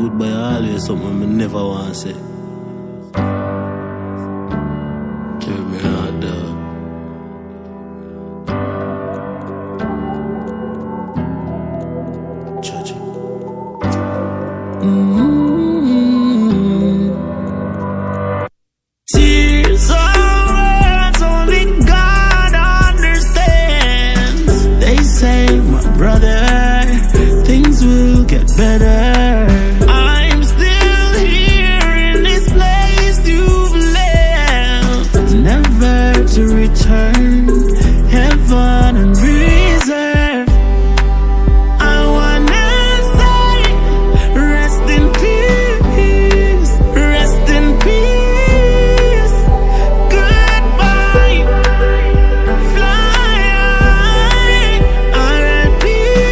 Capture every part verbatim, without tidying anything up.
goodbye always something I never want to say. Carry me out, dog. Judge. Mm-hmm. Tears are words only God understands. They say, my brother, things will get better. I'm still here in this place you've left, never to return. Heaven and reserve. I wanna say, rest in peace, rest in peace. Goodbye, fly high, R I P.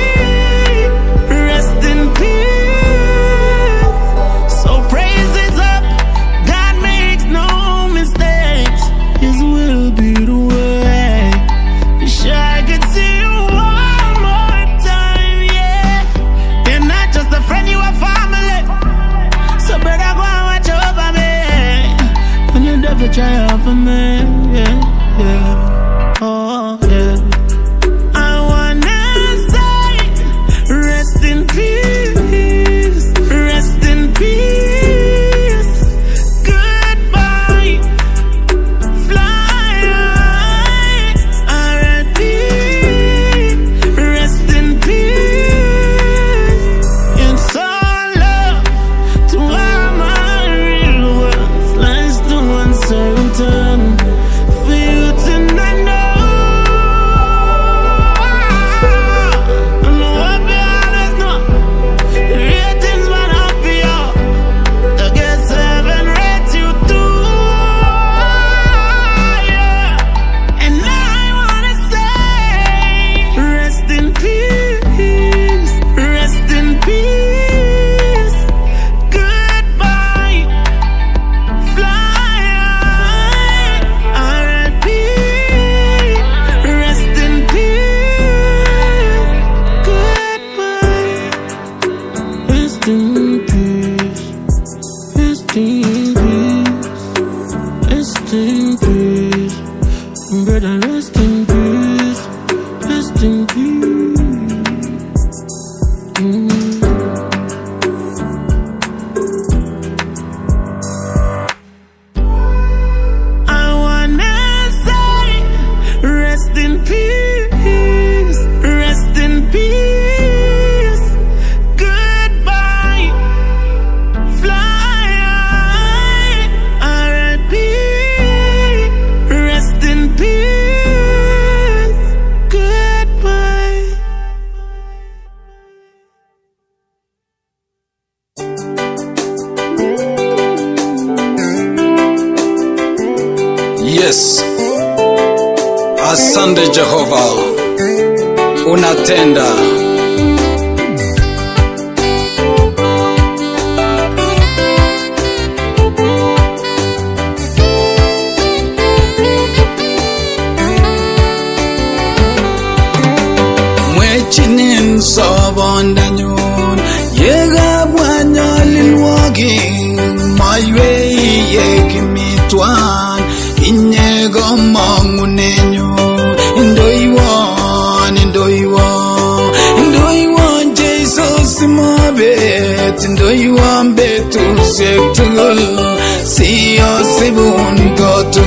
Rest in peace. So praises up, God makes no mistakes. His will be the way. Wish I could see you one more time, yeah. You're not just a friend, you a family. So better go and watch over me when the devil try out for me, yeah, yeah. Oh, yeah. I wanna say, rest in peace, rest in peace. Goodbye, fly high, R I P. Rest in peace. It's all love to all my real ones. Life's too uncertain for you to not know. I know what we always know. The ratings went up for you. I guess heaven rates you too. Yeah. And I wanna say, rest in peace, rest in peace. Goodbye, fly high, R I P. Rest in peace. Goodbye, rest in peace, rest in peace, rest in peace. Brother, rest in peace, rest in peace. Mm. I wanna say, rest in peace, rest in peace. Goodbye, fly high, R I P. Rest in peace. Goodbye. Yes, asante Jehova, unatenda. Mwechinin sobondanyon, yega bwanya lilwaging, my way yegimitwan, inyego mangunenyo, indoiwan, indoiwan, indoiwan Jesus mabet, indoiwan betu sektul, siyo sibun gotu.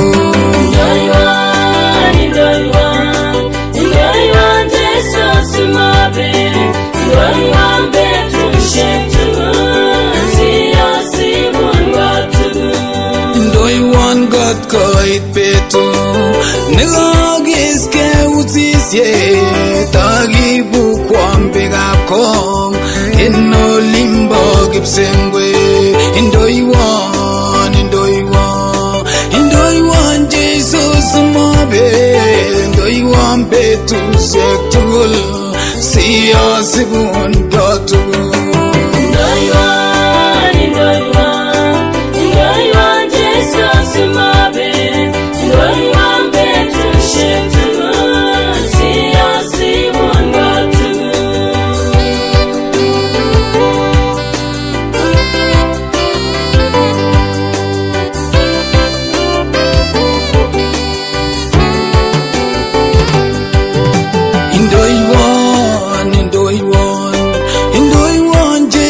Indoiwan, indoiwan, indoiwan Jesus mabet, indoiwan betu sektul, siyo sibun gotu. Indoiwan got koit betu, nagagis ke utisye, tagi bukwam bigakong, ino limbo gipsengwe. Indoiwan, indoiwan, indoiwan Jesus mabe, indoiwan betu sektul, siya sibun gotu. Indoiwan, indoiwan, indoiwan Jesus mabet, indoiwan betu sektul, siyo sibun gotu.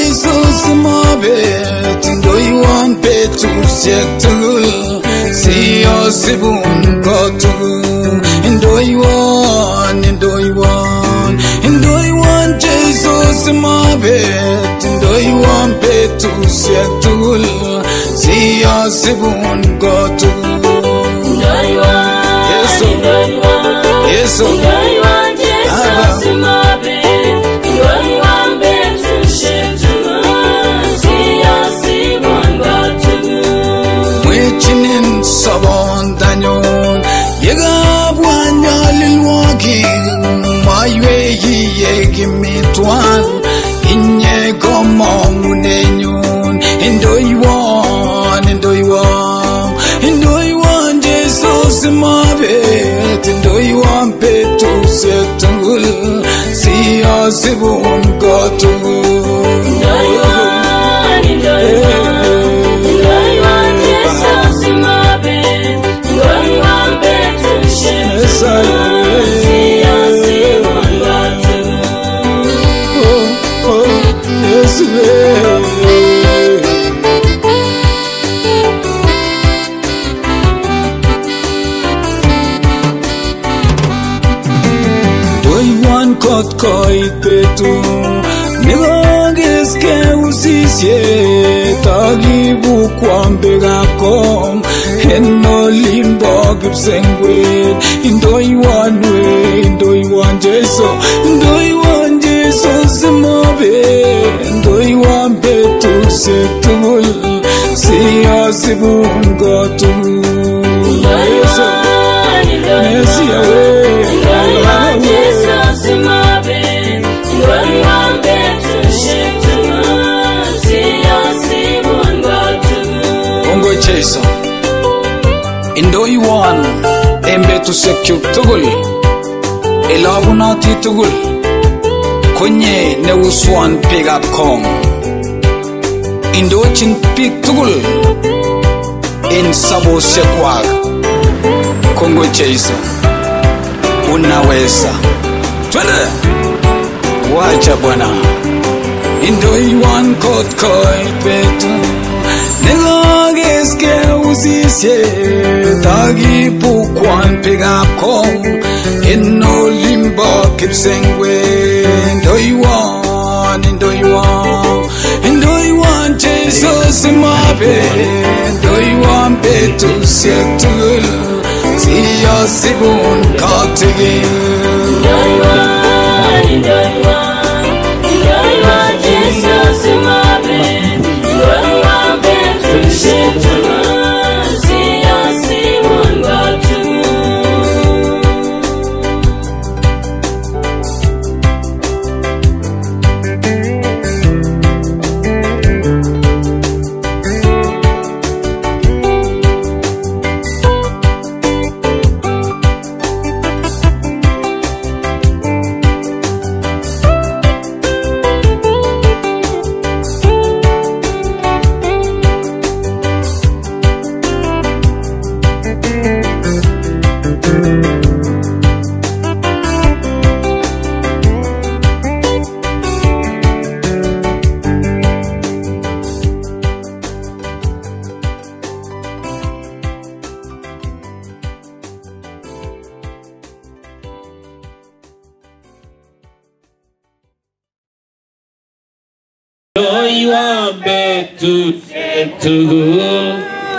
Jesus mabet ndoiwan betusiek tugul siyosibun kotugul ndoiwan ndoiwan ndoiwan Jesus mabet ndoiwan betusiek tugul siyosibun kotugul ndoiwan Yesu Yesu ndoiwan Jesus mabet ndoiwan betusiek tugul siyosibun kotugul mwechinin sabon danyon yegabwa nyalilwaki maywe yiyegimitwan inye komongunenyun indoiwan indoiwan indoiwan Jesus mabet indoiwan betusiek tugul siyosibun kotugul ndoiwan ndoiwan Jesus mabet ndoiwan betusiek tugul siyosibun kotugul oh oh yes kot koit betu negogeske usisiet akibukwon bekab kong en olimbo kipsengwet indoiwan we indoiwan Jesu indoiwan Jesu simabet indoiwan betusiek tugul siyosibun kotugul Yesu Mesia we ndoiwan Jesus mabet ndoiwan betusiek tugul siyosibun kotugul Ongo Jesu indoiwan en betusiek kyuk tugul elabunoti tugul konye neuswan biikab kong indochin biik tugul en sabosiekwak Kongo Jesu unaweza twende wacha Bwana indoiwan kot koit betu negogeske usisiet akibukwan biikab kong en olimbo kipsengwet indoiwan indoiwan indoiwan Jesus mabet indoiwan betusiek tugul siyosibun kotugul ndoiwan ndoiwan ndoiwan Jesus mabet ndoiwan betusiek tugul siyosibun kotugul ndoiwan betusiek tugul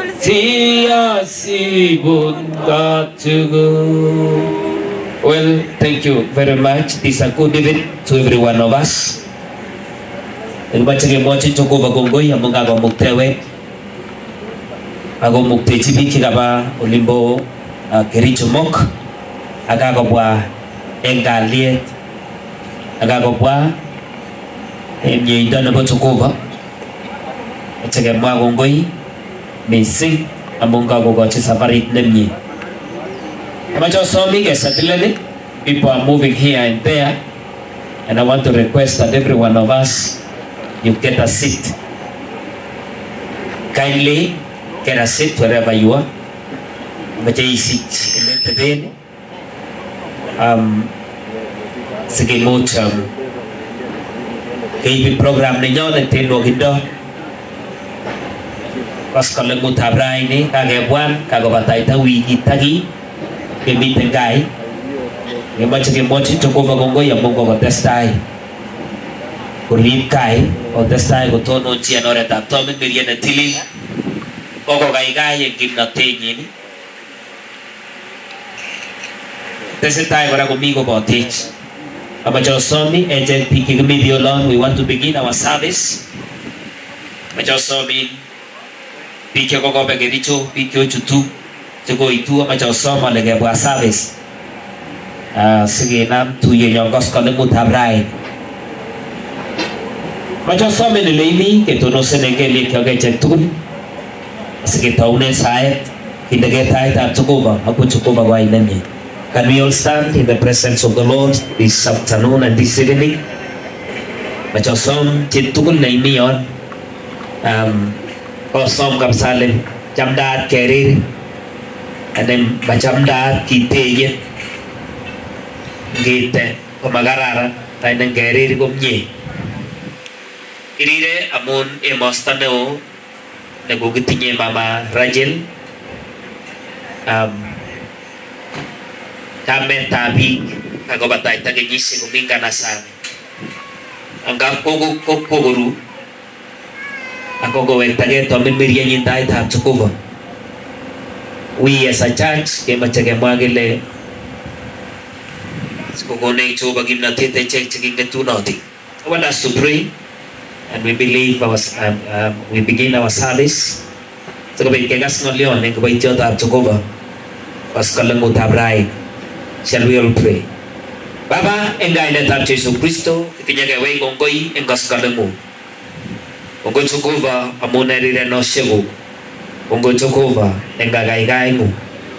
siyosibun kotugul. Well, thank you very much. This is a good evening to every one of us. Ngimache kemwochi Jehova kongoi amu kakomuktewech akomuktechi biik chekaba olimbo uh, Kericho Mok akakobwa eng kalyet akakobwa eng mieindo nebo Jehova. Ache kemwa kongoi mising amu kakokochi safarit nemie. Amache asomi kesetileni. People are moving here and there, and I want to request that every one of us, you get a seat. Kindly get a seat wherever you are. Amache isit imetebeni. Um, sikimuch um, keibi program nenyonet en nwokindo koskoleng'utab raini kakebwan kakobataita wikit aki kemiten gai kemoche kemwochi Jehova kongoi amun kokotestai korib gai kotestai kotononchi en oretab tomingiriet netilil kokokaikai en kimnotenyin tesetai kora komi kobotech amache osomi echek biik chekimi violon. We want to begin our service. Amache osomi biik chekokobe Kericho, biik cheochutu chekoitu, amache osom ale kebwa service sikenam tuyenyon koskoleng'utab raini. Amache osom en ole imi ketonosen en kelyekchok echek tugul asiketounen saet kinde ketaitab Jehova ako Jehova ko ainenyin. Can we all stand in the presence of the Lord this afternoon and this evening? Amache osom chitugul neimi yon um, osom kapsalem chamdaat kerir anan machamdaat kiteye ngite komakararan tainen kerir komie irire amun emosto neo nekokitinye mama Rachel um, kametab biik akobataita kenyisiek komi nganasani angap kokoru ako kowektagei tomirmiryenyin taitab Jehova. We as a church kemoche kemwa kele sikokonech Jehova kimnotet echek chekingetunotin. I want us to pray and we believe our, um, um, we begin our service sikobit kekas ng'olyon en kiboityotab Jehova koskoleng'utab raini. Shall we all pray? Baba, en kainetab Jesu Kristo kitinye kewech kongoi en koskoleng'ung. Kongoi Jehova amun en rirenosiekuk. Kongoi Jehova en kakaikaeng'ung.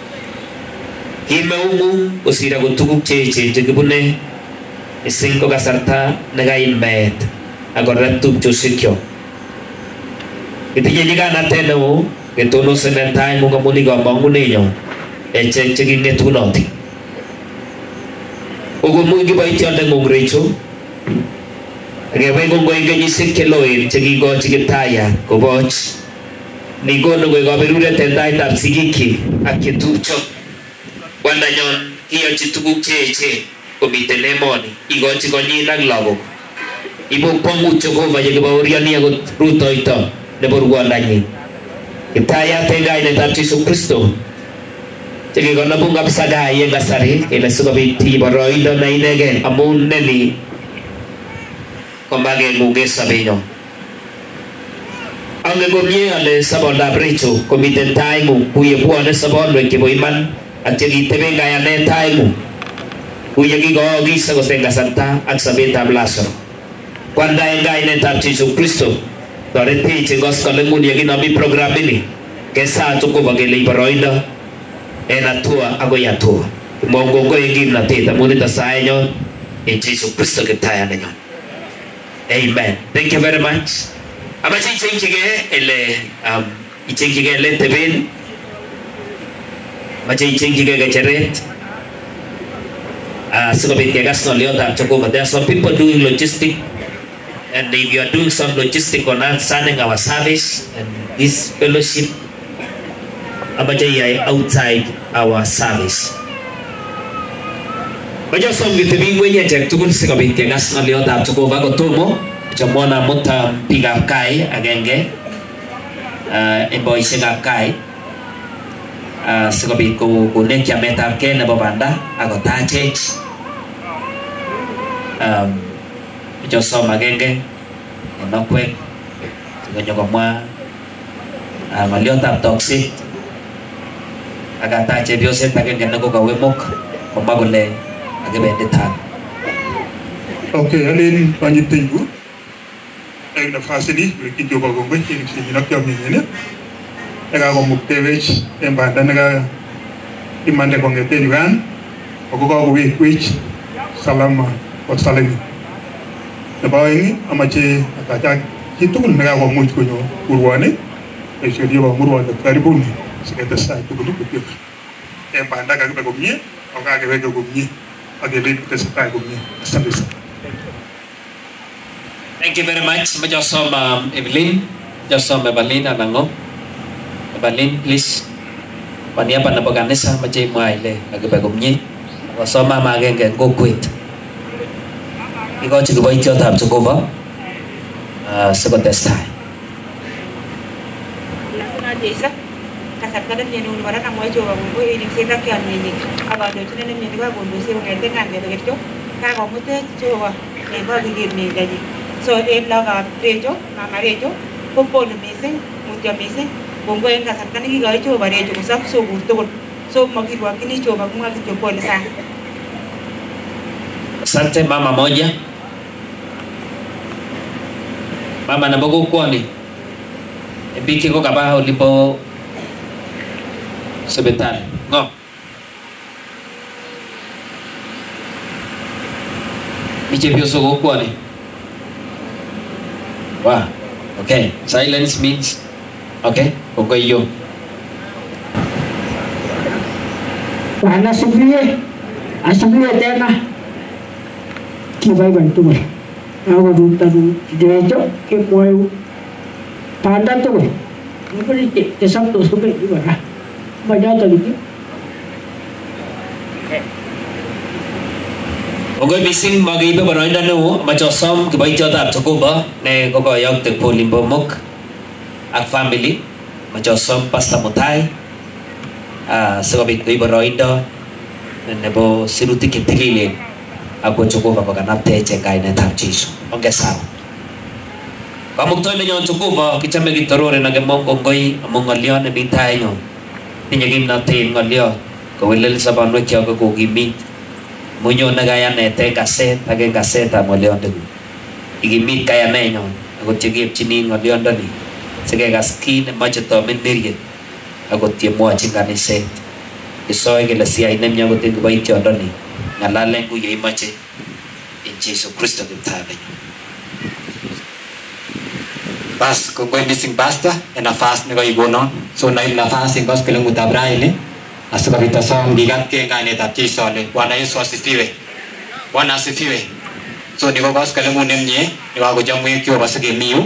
Kimeung'ung kosir akot tuguk cheechen chekibune mising ko kasarta nekaim meet akorep tupchosiekyok. Kitinye nyiganatet neo ketonosen en taing'ung amun ikomong'unenyon echek cheking'etunotin. Kokomuch kiboityondeng'ung Rachel akewech kongoi en kenyisiek cheloen chekikochi Kiptayat koboch nikonu koik kaberuret en taitab sigikyik ak chetupcho. Bwandanyon kiyochi tuguk cheechen komiten emoni ikochi konyin ak lagok. Ibu kwong'ut Jehova yekibaorioni akot rutoito nebo rwondanyin. Kiptayat en kainetab Jesu Kristo chekikonobun kabisa gai en kasari kele sikobit boroindo ne inegen amun neni komageng'ung en sobenyon. Angen komie ale sobondab Rachel komiten taing'ung kuye bwone sobonwek chebo iman ak chekiteben kayanet taing'ung kuye kikookis akot en kasarta ak sobetab Lazaro. Kwanda en kainetab Jesu Kristo toretech en koskoleng'ung yekinomi program ini kesat Jehova kele boroindo en hatua akoi hatua. Kimongongoi en kimnotet amun ito saenyon en Jesu Kristo Kiptayanenyon. Amen. Thank you very much. Amache ichengyigei ele um, ichengyigei ele teben. Amache ichengyigei kecheret. Uh, sikobit kekas ng'olyotab Jehova. There are some people doing logistic, and if you are doing some logistic concerning our service and this fellowship, amache iyai outside our service. Mache som kitebi ng'weny echek tugul sikobit kekas ng'olyotab Jehova kotomo chamona muta biikab kai agenge en boisiekab kai sikobit kokonen chametabgei nebo banda akotachech chosom agenge en okwek sikonyo komwa ng'olyotab tokset akatach chepyoset agenge nekokawemok komwa kole akibenditan. Okay, alin panyitinyu en nafasi ni kijoba kongoi kinakyo mingine nekakomuktewech en banda neka imande kong'eten Uganda ako kakowekwech salama kot salemi. Nebo oeng amache atachak chitugul nekakomuch konyo urwoni boisiet nebo murwondo karibuni siketestai tugul kityo en banda kakibe komie ako kakeweke komie akebet tesetai komie. Asante sana. Thank you very much. Majosoma Evelyn. Majosoma Evelyn Anango. Evelyn, please. Kwa niaba na kanisa maje mwaile akibagumnyi. Wasoma magenge go quit. Iko chikiboityo tab Jehova. Ah, siko testai. Desa kasarta dan nyeni unwara na moyo wa mungu ili sita kya nyeni abado chine nyeni kwa gondo se ngende ngande de geto ka ko mute chowa ne ba gigir ne gaji so e laga prejo mama rejo popo ne misen mutya misen bongo en kasarta ni ga chowa rejo ko sab so gurto so magirwa kini chowa kuma kito pole sana. Asante mama moja. Mama na bogo kwani Biki ko kaba ulipo sebentar. Ngo. Biche pio so go ni. Wah. Okay. Silence means okay. Bongo iyo. Wana subie. Asubie tena. Kibai bantu me. Aku dutaru jejo ke moyo. Pandan tu boleh, boleh ke kesam tu sampai di mana, macam tu lagi. Oke, bising bagi ibu beroin dan nu, macam som kebaik jawab cukup bah, ne kau yang terpulih bomok, ak family, macam som pasta mutai, ah sebab itu ibu beroin dah, ne bo siruti ketililin, aku cukup apa kan nafte cekai ne tak cisu, oke sah. Pamuktoy na nyo cukup kita may gitarore na gamong konggoy among ngalyo na bintay nyo. Tinyagim natin ngalyo. Kawilil sa panwek yaw kakugimit. Munyo na gaya na ete kaset, tagay kaset ang ngalyo na igimit kaya na nyo. Ako tiyagip chinin ngalyo na ni. Sige kaskin na macho to min mirgit. Ako tiyamo at chingka ni set. Isoy kila siya inam niya ako tingubay tiyo na ni. Ngalaleng ko yung macho. In Jesus Christo kita na nyo. Bas kung ko'y missing basta e nafas ni ko'y gonon so na yung nafas yung kos kilang utabra ini aso kapita so bigat ke nga ni tapchi so le wana yung so asifiwe wana asifiwe so ni ko kos kilang unem nye ni ko jang mo yung kyo basa ke miu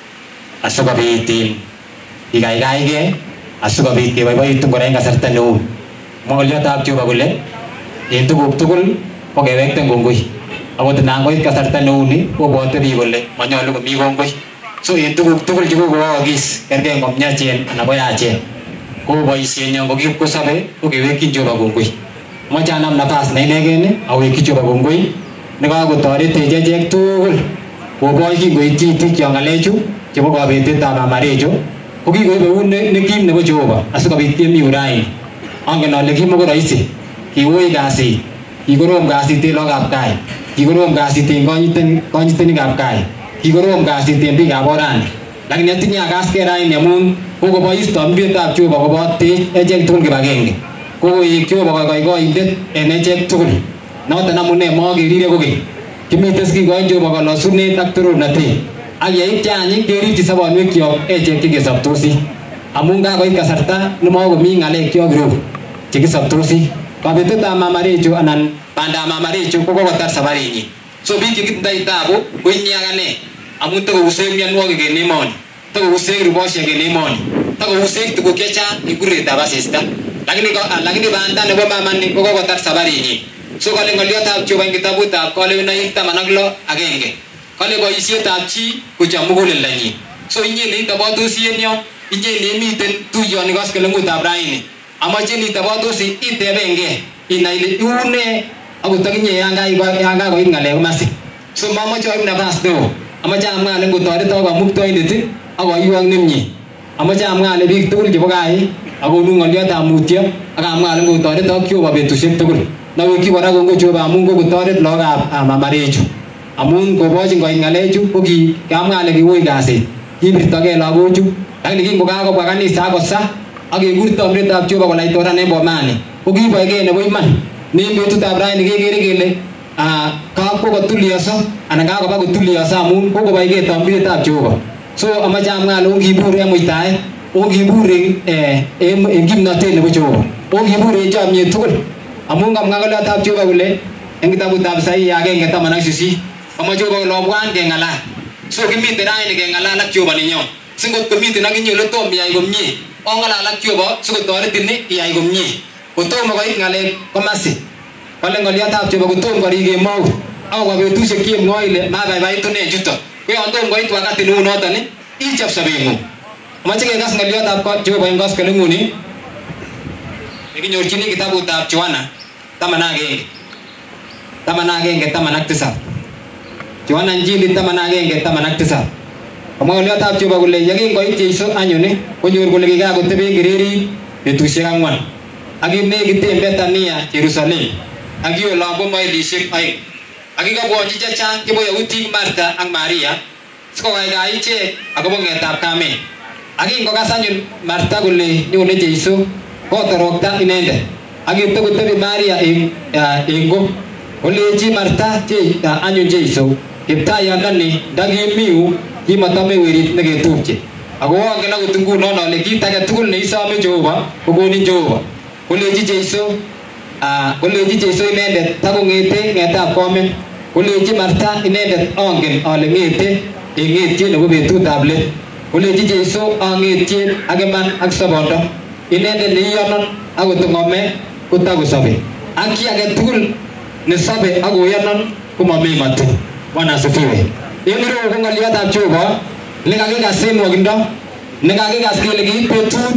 aso kapitin igay-gay ke aso kapit ke bay-bay itong ko'y kasarta noon mo kalyo tapcho ba kule yung tugog-tugol o kewek tang gunggoy ako tanang ko'y kasarta noon ni o bote bi kule manyolo ko mi gunggoy so itu tukul juga gua agis kerja ngomnya cien anak boy aja gua boy sienya gua kip kusabe gua kewekin coba gungkui macam nam nafas naik naik ni awekin coba gungkui negara gua tarik teja jek tukul gua boy ki gua iti iti yang ngaleju coba gua bete tanah marejo gua ki gua bawa nekim nebo coba asuk abiti miurai angin lagi mau gua isi ki woi gasi ki gua rom gasi te log apkai ki gua rom gasi te konjiten konjiten ni apkai Kikorom kasi tembi gaboran. Lagi nanti nya gas kera ini amun koko boy stombi tak cuba koko bote ejek tukul ke bageng. Koko ikyo baka koi koi indet enejek tukul. Nau tanam munne mau giri dia koki. Kimi teski koi jo baka losunne tak turun nanti. Agi ai cani kiri tisabon wikyo ejek kiki sabtusi. Amun ka koi kasarta numo kami ngale kyo gru. Kiki sabtusi. Kabetu tama marejo anan panda marejo koko kotar sabari ini. So biji kita itabu kuinya kane amun to useng yan wo ge ne mon to useng ru bos ge ne mon to useng to kecha igure ta basista lagi ni ko lagi ni banda ne bo maman ni ko ko tar sabari ni so kale ngolio ta chuba kita buta kale na ikta managlo agenge kale ko isi ta chi ku jamu ko lelani so inye ni ta bo tu si nyo inye ni mi ten tu yo ni gas ke lengu ta braini amaje ni ta bo tu si ite benge ina ile une aku takinya yang gai yang gai ko ingale masih so mama coy na pas do ama jam ngale ngu to de to ba muk to ini ti aku yuang nimni ama jam ngale big tul je bagai aku nu ngal dia ta mutia aga ngale ngu to de to kyo ba betu sip tul na wi ki bara ngu jo ba mun ngu to de lo ga ama mareju amun ko bo jing ko ingale ju ko ki kam ngale ki woi ga se ki bir to ge la go ju lagi ki ko ga ko ba kan ni sa ko sa agi gur to mre ta jo ba ko lai to ra ne bo mani ko ki ba ge ne bo man ni betu ta bra ni ge ge gele ah ka ko ko tulia so anaga ko ba ko tulia sa mun ko ko ba ge tam bi ta jo so ama jam nga lo gi bure mo itai o gi bure eh em em gim na te ne bo jo o gi bure jam ye tukul amun ngam nga la ta jo ba bule en kita bu ta sai ya ge ngeta manak sisi ama jo ba lo bwan ge ngala So kimiten raini kengalal ak Jehova nenyo. Singot komiten ak inye ole tom iyai komie. Ongalal ak Jehova sikotoretin iyai komie. Kotomo koit ngalek komasi. Kole ngoliotab Jehova kotom korik kemou. Ako betusiek kemwoe ile mabaibaitu ne chuto. Ko yon tom koit wakati neu noton ichop sobeng'ung. Amache kekas ngoliotab Jehova eng koskoleng'uni. Nekinyorchini kitabutab Yohana taman ak agenge. Taman ak agenge taman ak tisap. Yohana Injili taman ak agenge taman ak tisap. Kamwa ngoliotab Jehova kole yekingoit Jeiso anyone konyor kole kikakoteben kererit betusiek ang'wan. Ak kinekiten Betania Jerusalem. Ak ki olonbo mailisiek oeng. Ak kikabwonchi chechang chebo yautik Martha ak Maria sikokaikai ichek akobo ng'etab kamet. Ak kingokas anyun Martha kole nyone Jeiso kotorokta inendet. Ak kitokotebi Maria eng eng go. Koleji Martha che anyun Jeiso kiptayandani ndakimiu kimatome werit neketupche. Ako angen akot ngunon ale kit age tugul neisome Jehova kokonin Jehova. Koleji Jeiso ah koleji Jeiso inendet takong'ete ng'etab komen. Koleji Martha inendet angen ale ng'ete eng ng'etiet nebo betutab let. Koleji Jeiso ang'etiet ak iman ak sobondo. Inendet neiyonon akot ng'ome kotakosobe. Ak ki age tugul nesobe ak koyonon komami matu. Bwana asifiwe. En ireu ko ng'oliotab Jehova nekakikas en nwokindo, nekakikas kele kiit betut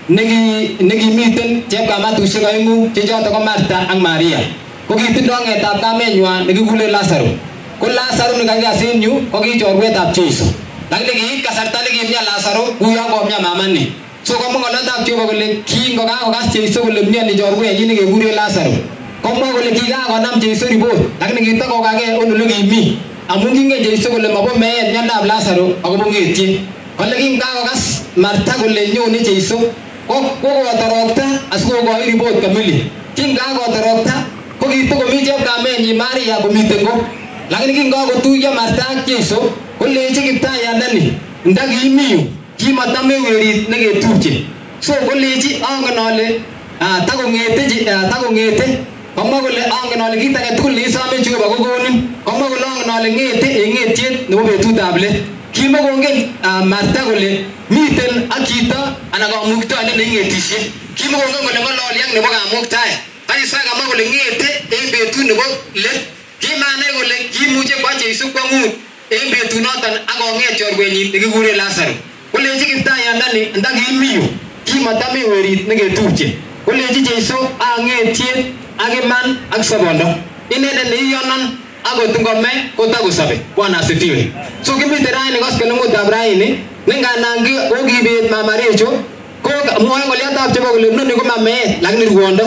neki nekimiten chepkamatusiek oeng'u che choto ko Martha ak Maria. Ko kitindoi ng'etab kamenywan nekikuren Lazaro. Ko Lazaro nekakikas en yu ko ki chorwetab Jeiso. Lakini kiit kasarta nekimyan Lazaro kuyon komyan mamani. So komwa ng'oliotab Jehova kole kingokakokas Jeiso kole myoni chorwenyin nekekuren Lazaro. Komwa kole kikakonam Jeiso ripot lakini kitakokake en ole kimi. Amun kingen Jeiso kole mabo meet myondab Lazaro akobo ng'etiet. Kole kingakokas Martha kole nyone Jeiso ko kokotorokta asikokoi ripot kamili. Kingakotorokta ko kitokomi chepkamenyi Maria komiten ko. Lakini kingakotuiyo Martha ak Jeiso kolechi kiptayandani ndakimi yu kimatame werit neketupche. So kolechi angen ale takong'ete takong'ete. Komwa kole angen ale kit age tugul neisome Jehova kokonin. Komwa kole angen ale ng'ete eng ng'etiet nebo betutab let. Kimakongen Martha kole miten ak chito anan kamuktoindet neing'etisie. Kimakongen kole ng'ololi ak nebo kamuktaet. Kaisa kamwa kole ng'ete eng betut nebo let. Kimanai kole kimuche kwa Jeiso kwa ng'ut eng betunoton akong'et chorwenyin nekikuren Lazaro. Kolechi kiptayandani ndakimi yu kimatame werit neketupche. Kolechi Jeiso ang'etiet ak iman ak sobondo. Inendet neiyonon akot ngome kotakosobe. Bwana asifiwe. So kimite raini koskoleng'utab raini nengandan kokibet Mama Rachel ko mwoe ng'oliotab Jehova kole noni ko mameet lakini rwondo.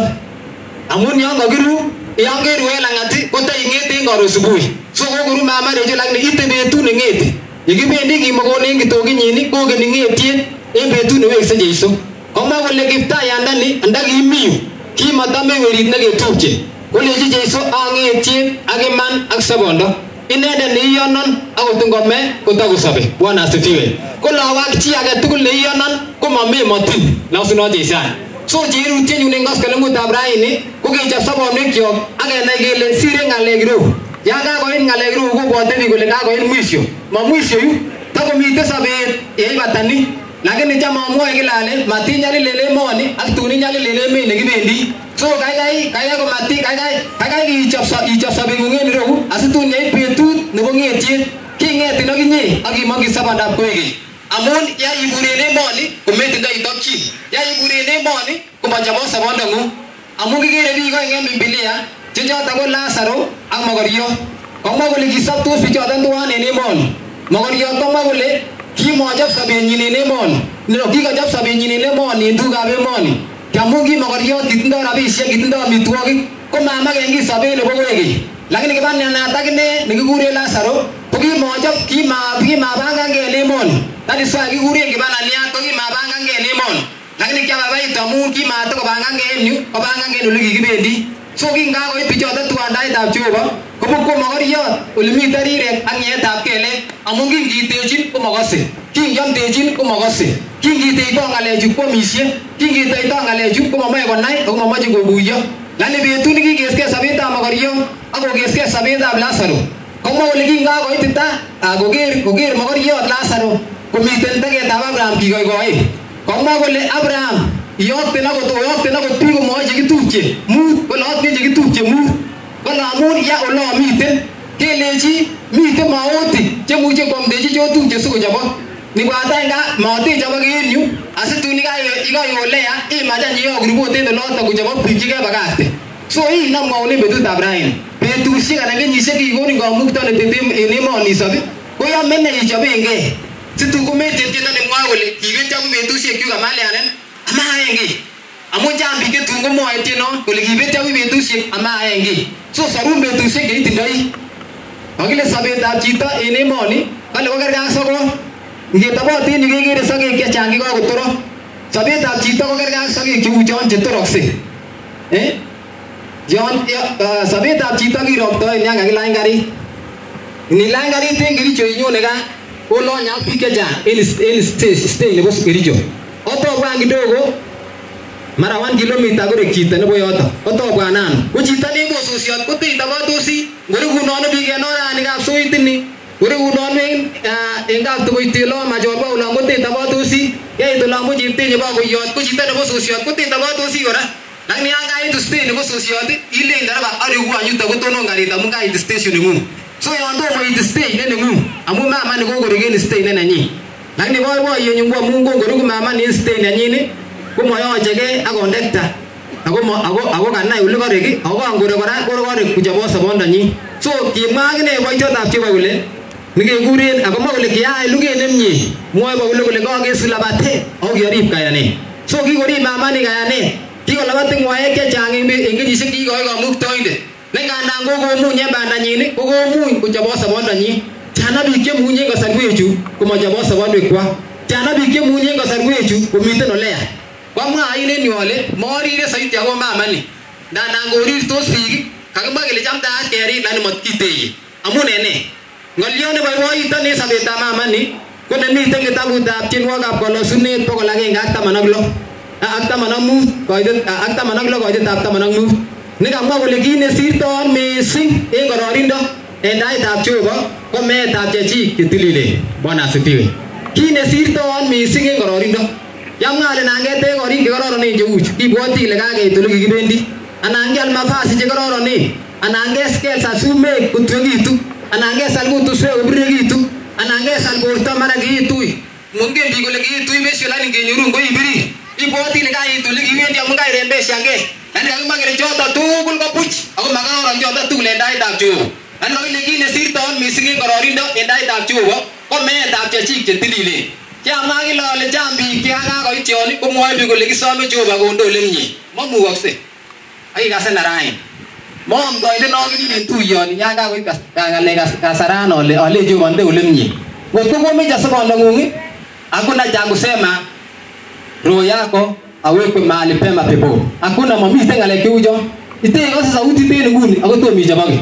Amun yon kakiru yon keru en lang'at kotaing'ete en karon subui. So kokoru Mama Rachel lakini ite betut neng'ete. Yekibendi kimokonen kitokinyin kokeni ng'etiet en betut newekse Jeiso. Komwa kole kiptayandani ndakimi yu kimatame werit neketupche. Kolechi Jeiso ang'etiet ak iman ak sobondo. Inendet neiyonon akot ngome kotakosobe. Bwana asifiwe. Ko lawak chi age tugul neiyonon komami motin lausunot Jeiso. So cherutyenyun eng koskoleng'utab raini ko kechop sobonwekyok ak kenai kele sire ng'alek ireu. Yan kakoit ng'alek ireu kobwote biik kole kakoit mwisho. Ma mwisho yu takomite sobet yeibata ni. Lakini chama amwoe kila ale matinyalil emoni ak tun inyalil emet nekibendi. So kaikai kaikai ko mati kaikai kaikai ichop ichop sobeng'ung en ireu asitun yeit betut nebo ng'etiet king'etin akinye ak imong'chi sobondab koikeny. Amun yaibur en emoni kometindoi tokyin. Yaibur en emoni komachobot sobondong'ung. Amun kikere biik oeng en Biblia che choton ko Lazaro ak Mokoriot. Komwa kole kisoptos bichoton tuwan en emoni. Mokoriot komwa kole kimochop sobenyin en emoni. Kikochop sobenyin en emoni en tugukab emoni. Amun ki Mokoriot kitindoi rabisiek, kitindoi amitwogik, ko mamaken ki sobet nebo koikeny. Lakini kibanianat akine nekikuren Lazaro ko kimochop kimapangange en emoni. That is why kikuren kibananiat ko kimapangange en emoni. Lakini kiababaitu amun kimatokopangange en yu, kopangange en ole kikibendi. So kingakoit bichoton tuandaitab Jehova kobokwo Mokoriot ole mi tarirek ak nyeetab kelek amun kingitechin komokose. Kingiamtechin komokose. Kingiteito ng'alechu kwomisie, kingiteito ng'alechu komomoe konai ako momoche kokuiyo. Lakini betut nekikeskei sobetab Mokoriot ak kokeskei sobetab Lazaro komwa kole kingakoitita koker koker mogoriot Lazaro komiten tegetab Abraham kikoikoe. Komwa kole Abraham iyokten akot oyokten akot biik komoe chekitupche mut, kole otinye chekitupche mut. Kole amun ya ole amiten kelechi miten maotik chemuche kwamdechi chotupche sikochobok. Nibwatanga maotik chobok en yu asitun ikaiyolea imachan iyok ripotet oloton kochobok biik chekebakakte. So hii namwaune betutab raini. Betusiek anan kenyisiek kikonin kamuktoindet en emoni sobi koyome ne ichobengei. Situn kometen tiendo nemwoe kole kibetyo betusiekyuk amalyanen amaen kiy. Amun chang biik chetun komwoe tiendo kole kibetyo betusiek amaen kiy. So sorun betusiek cheitindoi. Kakile sobetab chito en emoni kale kokergei ak sokol. Ngetoboten yu kekere sokek chechang kikakotorok. Sobetab chito kokergei ak sokek cheu chon chetorokse. Eh? Yon sobetab chito kiroktoen yan kakilany karit. Nilany karit en Kericho inyone gaa olonye ak biik chechang en stage nebo Kericho. Otobwan kidogo mara one kilometer korek chito nebo yoto. Otobwan ano. Ko chito nebo sosiot kote tabatosi ngorekunon biik en oranikab soitini. Ngorekunon en kaptokoitelo machorwa olon kote tabatosi. Yeit olon mo cheptenye bakoyot ko chito nebo sosiot kote tabatosi kora. Lakini yan kaitu stage nebo sosiot ilen daraba aregu anyuto kotonon karit amun kait station nengung. So yon tomo it stage ne nengung amun mama ni kokoregen stage ne nenyin. Lakini boiboiyenyu ko amun kokoregu mama ni stage nenyin komoyochege ak kondekta ako ako ako kanai ole koreki ako kangore kora korek kuchobo sobondanyin. So kimwa akine boichotab Jehova kole nikekuren akomwa kole kiyai luget nemie mwoe kole kole kakesich labate ako kiarib kayanet. So kikorib mama ni kayanet. Kikolabati ngwaek chechang en kenyisiek kikoi kamuktoindet. Ne ngandan kokomuny en bandanyin kokomuny kochobo sobondanyin. Chana biik chemunye en kasarwechu komochobo sobonwekwak. Chana biik chemunye en kasarwechu komiten oleya. Kwamwa ainen yu ale morire soiti ako mama ni. Ndandan korirtos biik kakimwa kele chamtaat kerib lakini matkiteye. Amun ene ngolyo neboiboiton en sobetab mama ni ko nemiten kitabutab tienwogikab kalosunet bokol agenge ak taman ak lo. Ak taman ak mut koitet ak taman ak lo koitetab taman ak mut. Nikamwa kole kit nesirton mising en kororindo en taitab Jehova ko meetab chechik chetililen. Bwana asifiwe. Kit nesirton mising en kororindo. Yamwa ale nangetech korik chekororonen cheuchu kibwoti ile kakeit ole kikibendi. Anan kial mafasi chekororonen. Anan keskel sumek kotwekitu. Anan kesal kutuswek kobirirekitu. Anan kesal borto mara kiitui. Mongen biik kole kiitui besyo lakini ngenyorun ko ibiri. Ibwoti ile kait ole kiwendi amun kairembeshange. Lakini kakimwa kele choto tugul ko buch ako makororon choto tugul en taitab Jehova. Lakini kakile kit nesirton mising en kororindo en taitab Jehova ko meetab chechik chetililen. Kiamwa kile ale chang biik chekakakoit yon komwoe biik kole kisome Jehova konde ole mie. Mamukokse. Akikasen raini. Moomtoindet nokinin tuyoni yan kakoit ngalek kasaran ole ale Jehova nde ole mie. Ngotko komeche sobondong'ung hakuna cha kusema roho yako awekwe mahali pema peponi. Hakuna mamite ngale kiujo. Itekose sauti tena nguni ako tomo ichoboke.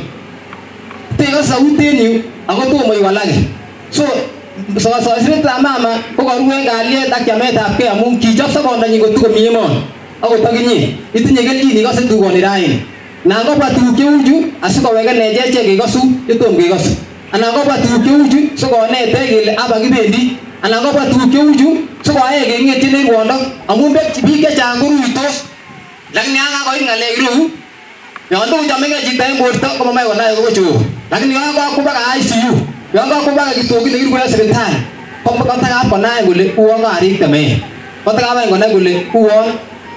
Itekose sauti tena ako tomo iwalake. So so so sireta mama ko karuen kalyet ak chametab kee amun kichob sobondanyin kotuko mi emon. Ako takinye itinye kelchin ikose tukoni raini. Nan kobwa tukuk cheuchu asikoweke necheche kekosu chetom kekosu. Anan kobwa tukuk cheuchu sikonetech kele aba kibendi. Anan kobwa tukuk cheuchu sikoae keng'etyin rwondo amun biik chechang koruitos. Lakini yan kakoit ng'alek ireu yon tokochomegei chito en borto komomoe konai akobo Jehova. Lakini yon kakwo baka I C U yon kakwo baka kitokit nekirue en sipitali kotakap konai kole uwon karikte mee. Kotakap konai kole uwon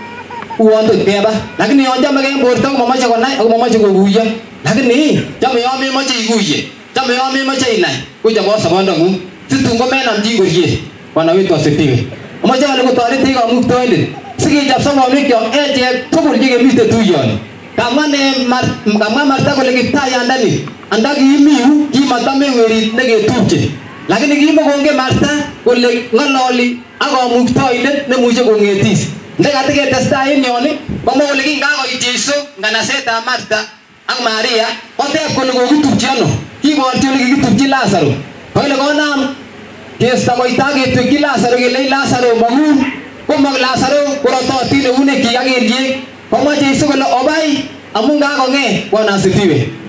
uwon tot keba. Lakini yon chomegei en borto komomoche konai ako momoche kokuiyo. Lakini chome yon memoche ikuiye. Chome yon memoche inai kochobo sobondong'ung. Situn komenamchi ngoriet. Bwana wetu asifiwe. Amoche ale kotoretech kamuktoindet sikechop sobonwekyok echek tugul chekemite tuyoni. Kamwa ne kamwa Marta kole kiptayandani anda kiimi yu kimatome werit neketupche. Lakini kimakongen Marta kole ng'ololi ak kamuktoindet nemuche kong'etis. Ndekatiketestai en yon komwa kole kingakoit Jeiso nganasetab Marta ak Maria koteb kole kokitupchi ano. Kiborchi ole kikitupchi Lazaro. Kole konam kesta koita ketwekyi Lazaro kele Lazaro mang'u komong Lazaro korototin eunekyik ak kelyek. Komwa Jeiso kole obai amun kakong'et. Bwana asifiwe.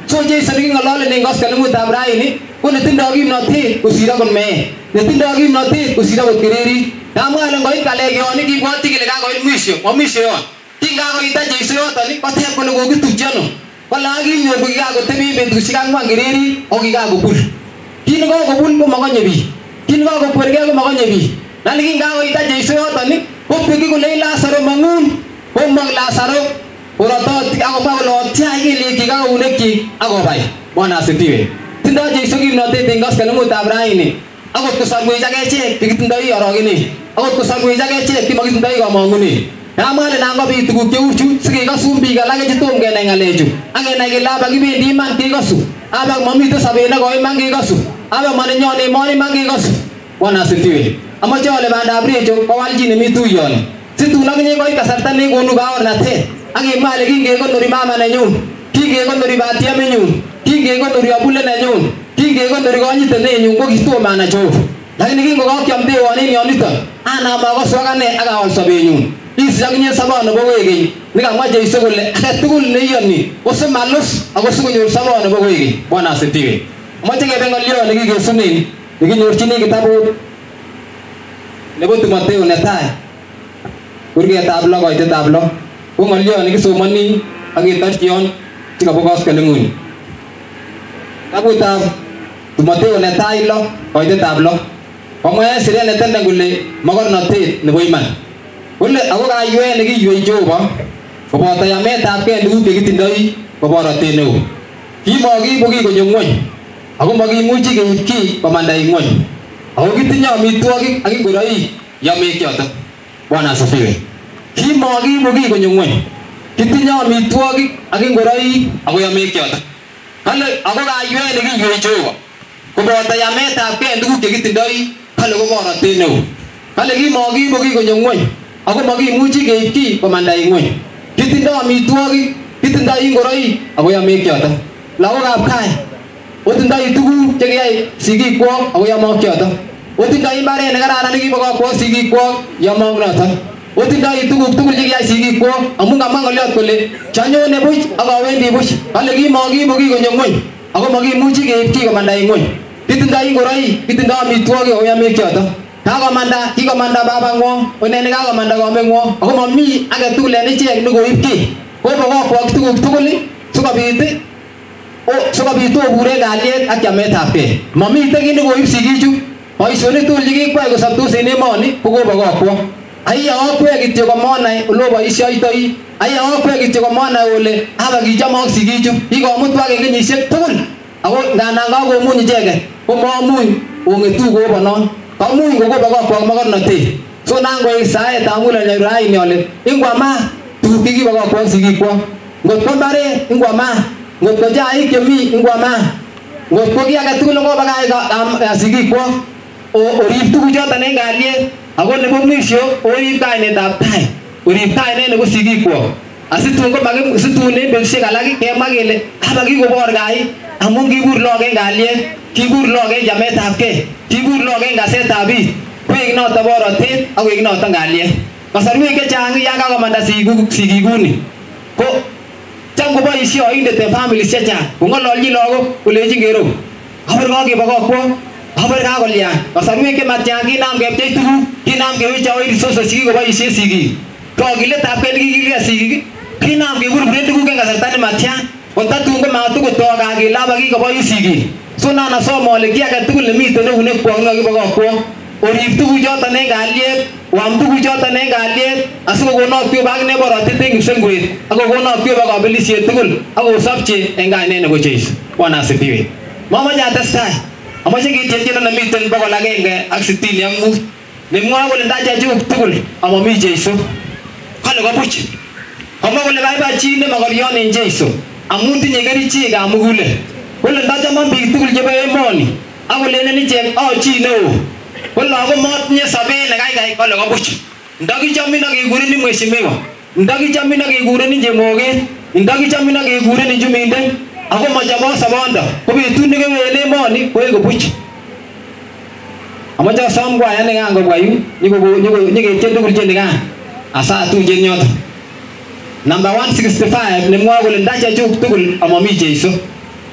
So Jeiso nikingolole ning koskoleng'utab raini ko netindoi kimnotet kosir akot mee, netindoi kimnotet kosir akot kererit. Amwa ale ngoit ng'alek yon kibwoti kele kakoit mwisho, mo mwisho yon. Kingakoita Jeiso yoton koteb kole kokitupchi ano. Kole akinyor ko kikakotebi betusiek ang'wan kererit ako kikakobul. Kit nekakobul ko makonye biik. Kit nekakokwergei ko makonye biik. Nani kingakoita Jeiso yoton kopeki kole Lazaro mang'un, komong Lazaro orotot akomwa kole otiach kelyek kyik ak eunekyik akobai. Bwana asifiwe. Tindoi Jeiso kimnotet en koskoleng'utab raini. Akot kosorwech ak echek chekitindoi orogenet. Akot kosorwech ak echek chemakitindoi komong'unet. Amwa ale nan kobit tuguk cheu chu sikikosun biik alak chetom kenai ng'alechu. Ak kenai kele aba kibendi iman kekosu. Aba momiten sobet nekoi iman kekosu. Aba manenyone emoni iman kekosu. Bwana asifiwe. Amoche ale bandab recho kowal chi nemi tuyoni. Situn akinye koit kasarta nekonu baornatet. Ak kemwa ale kingekonori mama nenyun, kingekonori batiemenyun, kingekonori abule nenyun, kingekonori konyitenenyun ko kitom anai Jehova. Lakini kingokokyam dewan en yoniton anam akosu akane ak awal sobenyun. Isich akinye sobon nebo koikeny nekamwa Jeiso kole agetugul neiyoni osimalus ako sikonyor sobon nebo koikeny. Bwana asifiwe. Moche kebe ng'olyo nekikesunen nekinyorchini kitabut nebo Timotheo netai kurgetab lo koitetab lo. Ko ng'olyo nekisomoni ak ketorchi yon chekabo koskoleng'uni. Kitabutab Timotheo netai lo koitetab lo. Komwa en siret netenden kole mogornotet nebo iman. Kole ako kayweet nekiywei Jehova koboto yametabgei tuguk chekitindoi ko borotet neo. Kimokiibu kiy konyo ng'wony ako makimuchi keib kiy komanda en ng'wony. Ako kitinye amitwogik ak ingoroik yomek choton. Bwana asifiwe. Kimokiibu kiy konyo ng'wony. Kitinye amitwogik ak ingoroik ako yomek choton. Kale ako kayweet nekiywei Jehova koboto yametabgei tuguk chekitindoi kale ko borotet neo. Kale kimokiibu kiy konyo ng'wony ako makimuchi keib kiy komanda en ng'wony. Kitindoi amitwogik, kitindoi ingoroik ako yomek choton. Lagokab kai otindoi tuguk chekiyai sigikwok ako yomok choton. Otindoi mbaret nekararan nekibokokwok sigikwok yomok noton. Otindoi tuguk tugul chekiyai sigikwok amun kamwa ng'olyot kole chanyone buch ak awendi buch. Kale kimokiibu kiy konyo ng'wony ako makimuchi keib kiy komanda en ng'wony. Kitindoi ingoroik, kitindoi amitwogik ako yomek choton. Kakomanda, kikomanda babang'wong, onene kakomanda kameng'wong ako momi agetugul en ichek nekoib kiy. Kobokokwok tuguk tugul sikobit sikobit obure kalyet ak chametabgei. Mamiten kiy nekoib sigichu. Boisionik tugul chekikwai kosoptos en emoni ko kobokokwok. Aiya okwek kityo komonai ole oboisioitoi. Aiya okwek kityo komonai ole aba kichomok sigichu. Kikomutwak en kenyisiek tugul. Ako ngandan kakomuny icheket ko momuny ong'etu kobo non. Kamuny kokobokokwok mogornotet. So nan koik saetab muguleldo raini ole ingwama tuguk chekibokokwok sigikwok. Ngot ko mbaret ingwama, ngot ko chaik chemi ingwama, ngot ko kiy agetugul nekobakach sigikwok orib tuguchoton en kalyet. Ako nebo mwisho orib kainetab tai, orib kainet nebo sigikwok. Asitun situn en betusiek alak kemwa kele aba kikobor kai amun kibur lok en kalyet, kibur lok en chametabgei, kibur lok en kasetab biik. Koik noton borotet ak koik noton kalyet. Kasarwek chechang yan kakomanda sigikuni ko cham koboisie oindet en families chechang kong'ololchi lagok kolenjin kero abar kakebokokwok, abar kakolyan. Kasarwek chematyan kinam kepchei tuguk, kinam kewechawech resources chekikoboisien sigik. Kokiletabgei nekikilgei sigik kinam keburburen tuguk en kasarta nematyan kotatun komatokotok kele aba kikobois sigik. So nan asom ole kiy agetugul nemiten eunekwok nekakibokokwok orib tuguchoton en kalyet, oam tuguchoton en kalyet asikokonok Jehova akine borotet en kipsengwet ak kokonok Jehova kabelisiet tugul ak kosopche en kainet nebo Jeiso. Bwana asifiwe. Mamoche atestai, amoche ketienjeno nemiten bokol agenge ak sitini ak mut nemwoe kole ndachechuk tugul amomi Jeiso kale ko buch. Komwa kole baibai chi nemokorion en Jeiso amun tinye kerichekab mugulel. Kole ndachomon biik tugul chebo emoni ak kolenen ichek o chi neo. Kole ako motinye sobet nekaikai kole ko buch. Ndakichomin ak kekurenin mheshimiwa, ndakichomin ak kekurenin chemoget, ndakichomin ak kekurenin chumindet ako mochobot sobondo ko betut nekewe en emoni koeku buch. Amoche asom kwaya nekan kobwa yu nyiketien tugul tyenikan asatuchen yoton. Number one sixty-five nemwoe kole ndachechuk tugul amomi Jeiso.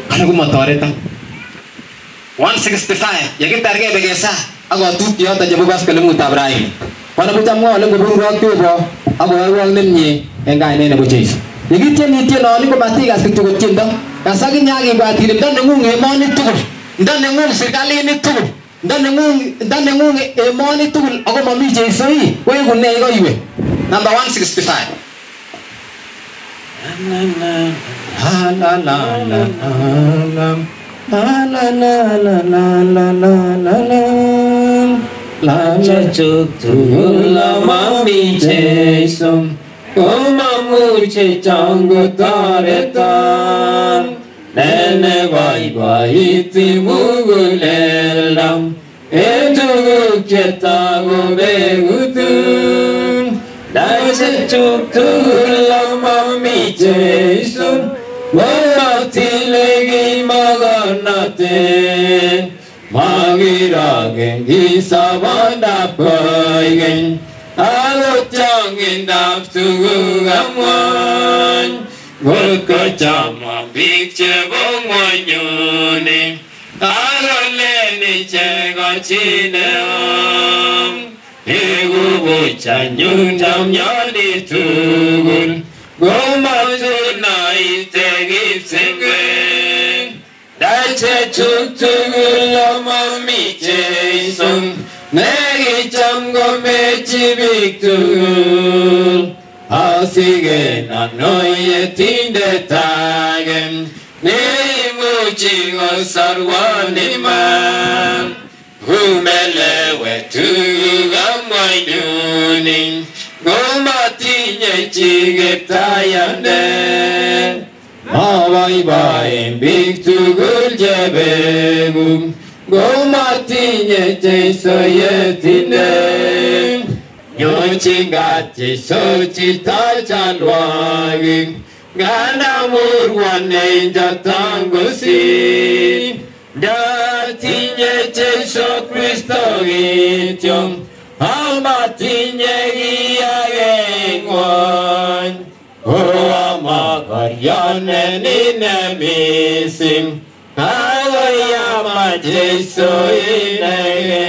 ana ko motoreta one sixty-five yakitar ke begesa ako tut yota jabu bas kalemu tabraim wana buta mo le ngobru ro ko bro ako wal nemni enga ne ne bujis yigite ni tie no ni ko matiga situ ko tindo kasagi nyagi ba tilim dan ngung e mo ni tukul dan ngung serikali ni tukul dan ngung dan ngung e mo ni tukul ako mami jesoi ko ko ne ko iwe number one sixty-five la la la la la la la la la la la la la chuk tu la mami jesum Oma muche chango taretan Nene vai vai ti mugulelam Etu ketago begutun Daise chuk tu la mami jesum Wala tilegi maganate Magiragen gisabanda paigen Alo changin dap tu gamwan Gurka chama bikche bongwanyuni Alo leni chego chineam Egu buchanyun jam nyani tugun Goma tuna ite gipsengwen Dache chuk tugun lama mi jason Negi cham go mechi victul Asige na noye tinde tagen Nei muchi go sarwani man Humele wetu gamwai nuning Gomati nye chige tayande Ma bai bai victu gul jebegum Gomati nye jeso yetine Yochingati sochita chalwagi Gana murwane jatangusi Dati nye jeso Kristo ityong Almati nye giyagengwan Owa makaryane nine missing Ayama Jesu inege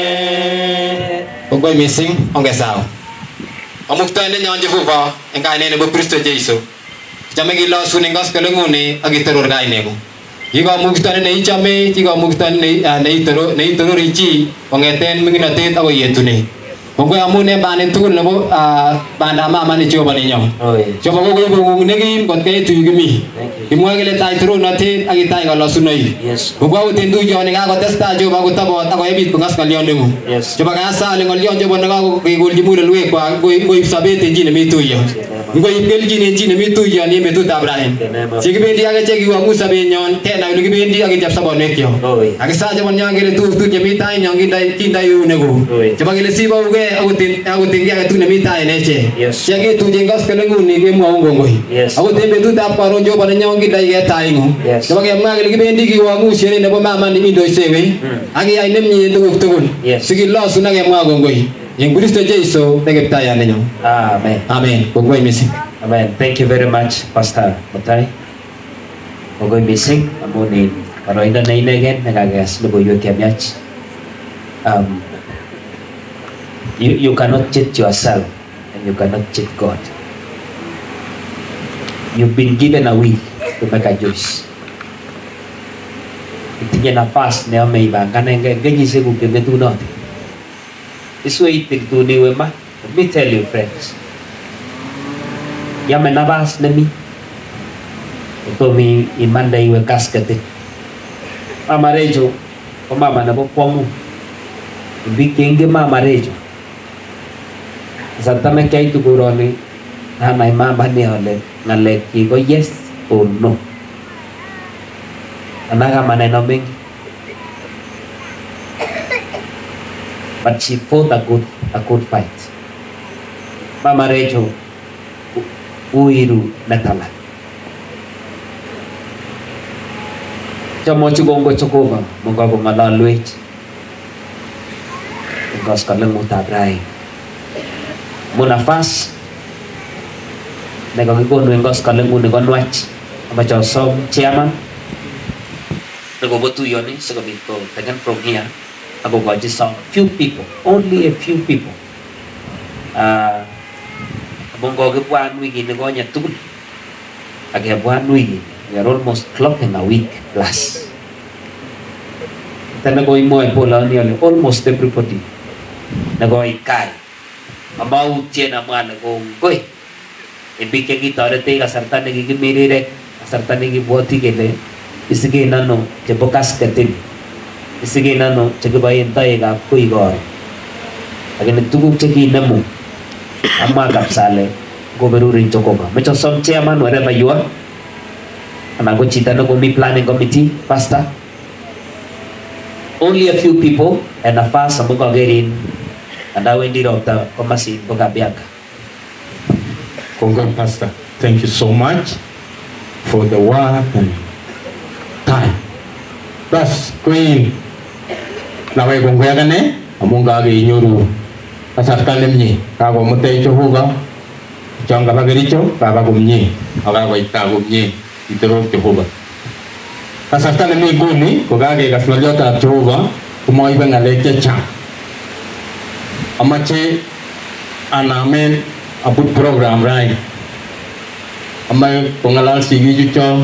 Ogboy missing onge sao Amukta ne nyan Jehova engka ne ne Kristo Jesu Jamegi lo suning gas kelenguni agi terur gai nego Jika mukta ne ichame jika mukta ne ne terur ne terur ichi ongeten minginatet ago yetune Ogboy amune bane tukul nebo banda mama ni coba ni nyong coba ogboy bungung negi kon kay tuyugimi Imwa gele tai turu nate agi tai kalau sunai. Ubah utin tu jauh ni aku testa coba aku tahu aku ebit pengas kalian demu. Coba kasa lengan lion coba nengaku kegul di mula luek aku aku ibu sabe tenji nemi tu ya. Aku ibu tenji nenji nemi tu ya ni betul tak berani. Jika bendi aku cek aku sabe nyon, tena lagi bendi aku jap sabon nekyo. Aku saja coba nyang gele tu tu jami tai nyang kita kita yu nego. Coba gele si bau ke aku tin aku tinggi aku tu nemi tai nece. Siapa tu jengkas kelengun ni ke mau ngongoi. Aku tin betul tak paron coba nyang kita ya taingo. Coba kita mengalir lagi bendi kita wangu sini nebo mama ni mindo sewe. Agi ay nemni tu tukun. Segi lo sunang yang mau ngongoi. Yang Kristo Yesus tegep tayan ninyo. Amen. Amen. Pogboy missing. Amen. Thank you very much, Pastor Matay. Pogboy missing. Amunin. Kalau ina na inegen nagagas lubo yu tiamyach. Um, you you cannot cheat yourself and you cannot cheat God. You've been given a will to make a choice. Itinya nafas ne may bang kaneng ganyi segu kebetu no. This way it to ni wema. Let me tell you, friends. Yang menabas nami. Ito mi imanda iwe kaskete. Mama rejo, o mama na pomu. Bikenge mama rejo. Santa me kay tuguroni. Na may mama ni ole. Nale ko yes or no. Anaga manenoming. But she fought a good a good fight. Mama Rachel uiru natala. Chamo chugongo chukova mongago malaluit. Ngos kaleng mutabrai. Munafas nego ngikonu ngos kaleng mu nego nwach. Ama chosom chairman. Nagobotuyoni sikobit ko taken from here. Ako ko just saw a few people, only a few people. Ah, abong ko gibwan wigi nago nya tugul. Agibwan wigi. We are almost clocking a week plus. Tana ko imo ay pola ni almost everybody. Nago ikai. Amau tiena mana ko koy. Ibigay kita rete kasarta nagigimiri kasarta nagibuoti gele. Isige nano jepokas ketin. Isige nano jegabayin tayo ka koy gor. Agin tuguk cegi namu. Amma kapsale goberurin Jokoba. Macam som chairman wherever you are. Anago cita no mi planning committee pastor. Only a few people and a fast some go get in. And I went director komasi bogabiaka. Congrats, Pastor. Thank you so much for the work and time. Thus, Queen, nawe kung kaya ka ne, among gagi inyuru, kasartalim ni, kako mutay Jehovah, chong kapagiricho, kapagum ni, ako itagum ni, iturog Jehovah. Kasartalim ni guni, kugagi kasmalyota Jehovah, kumoy ba nga lekya chang. Amache, anamen, abut program right. Amay pengalang sigi juco,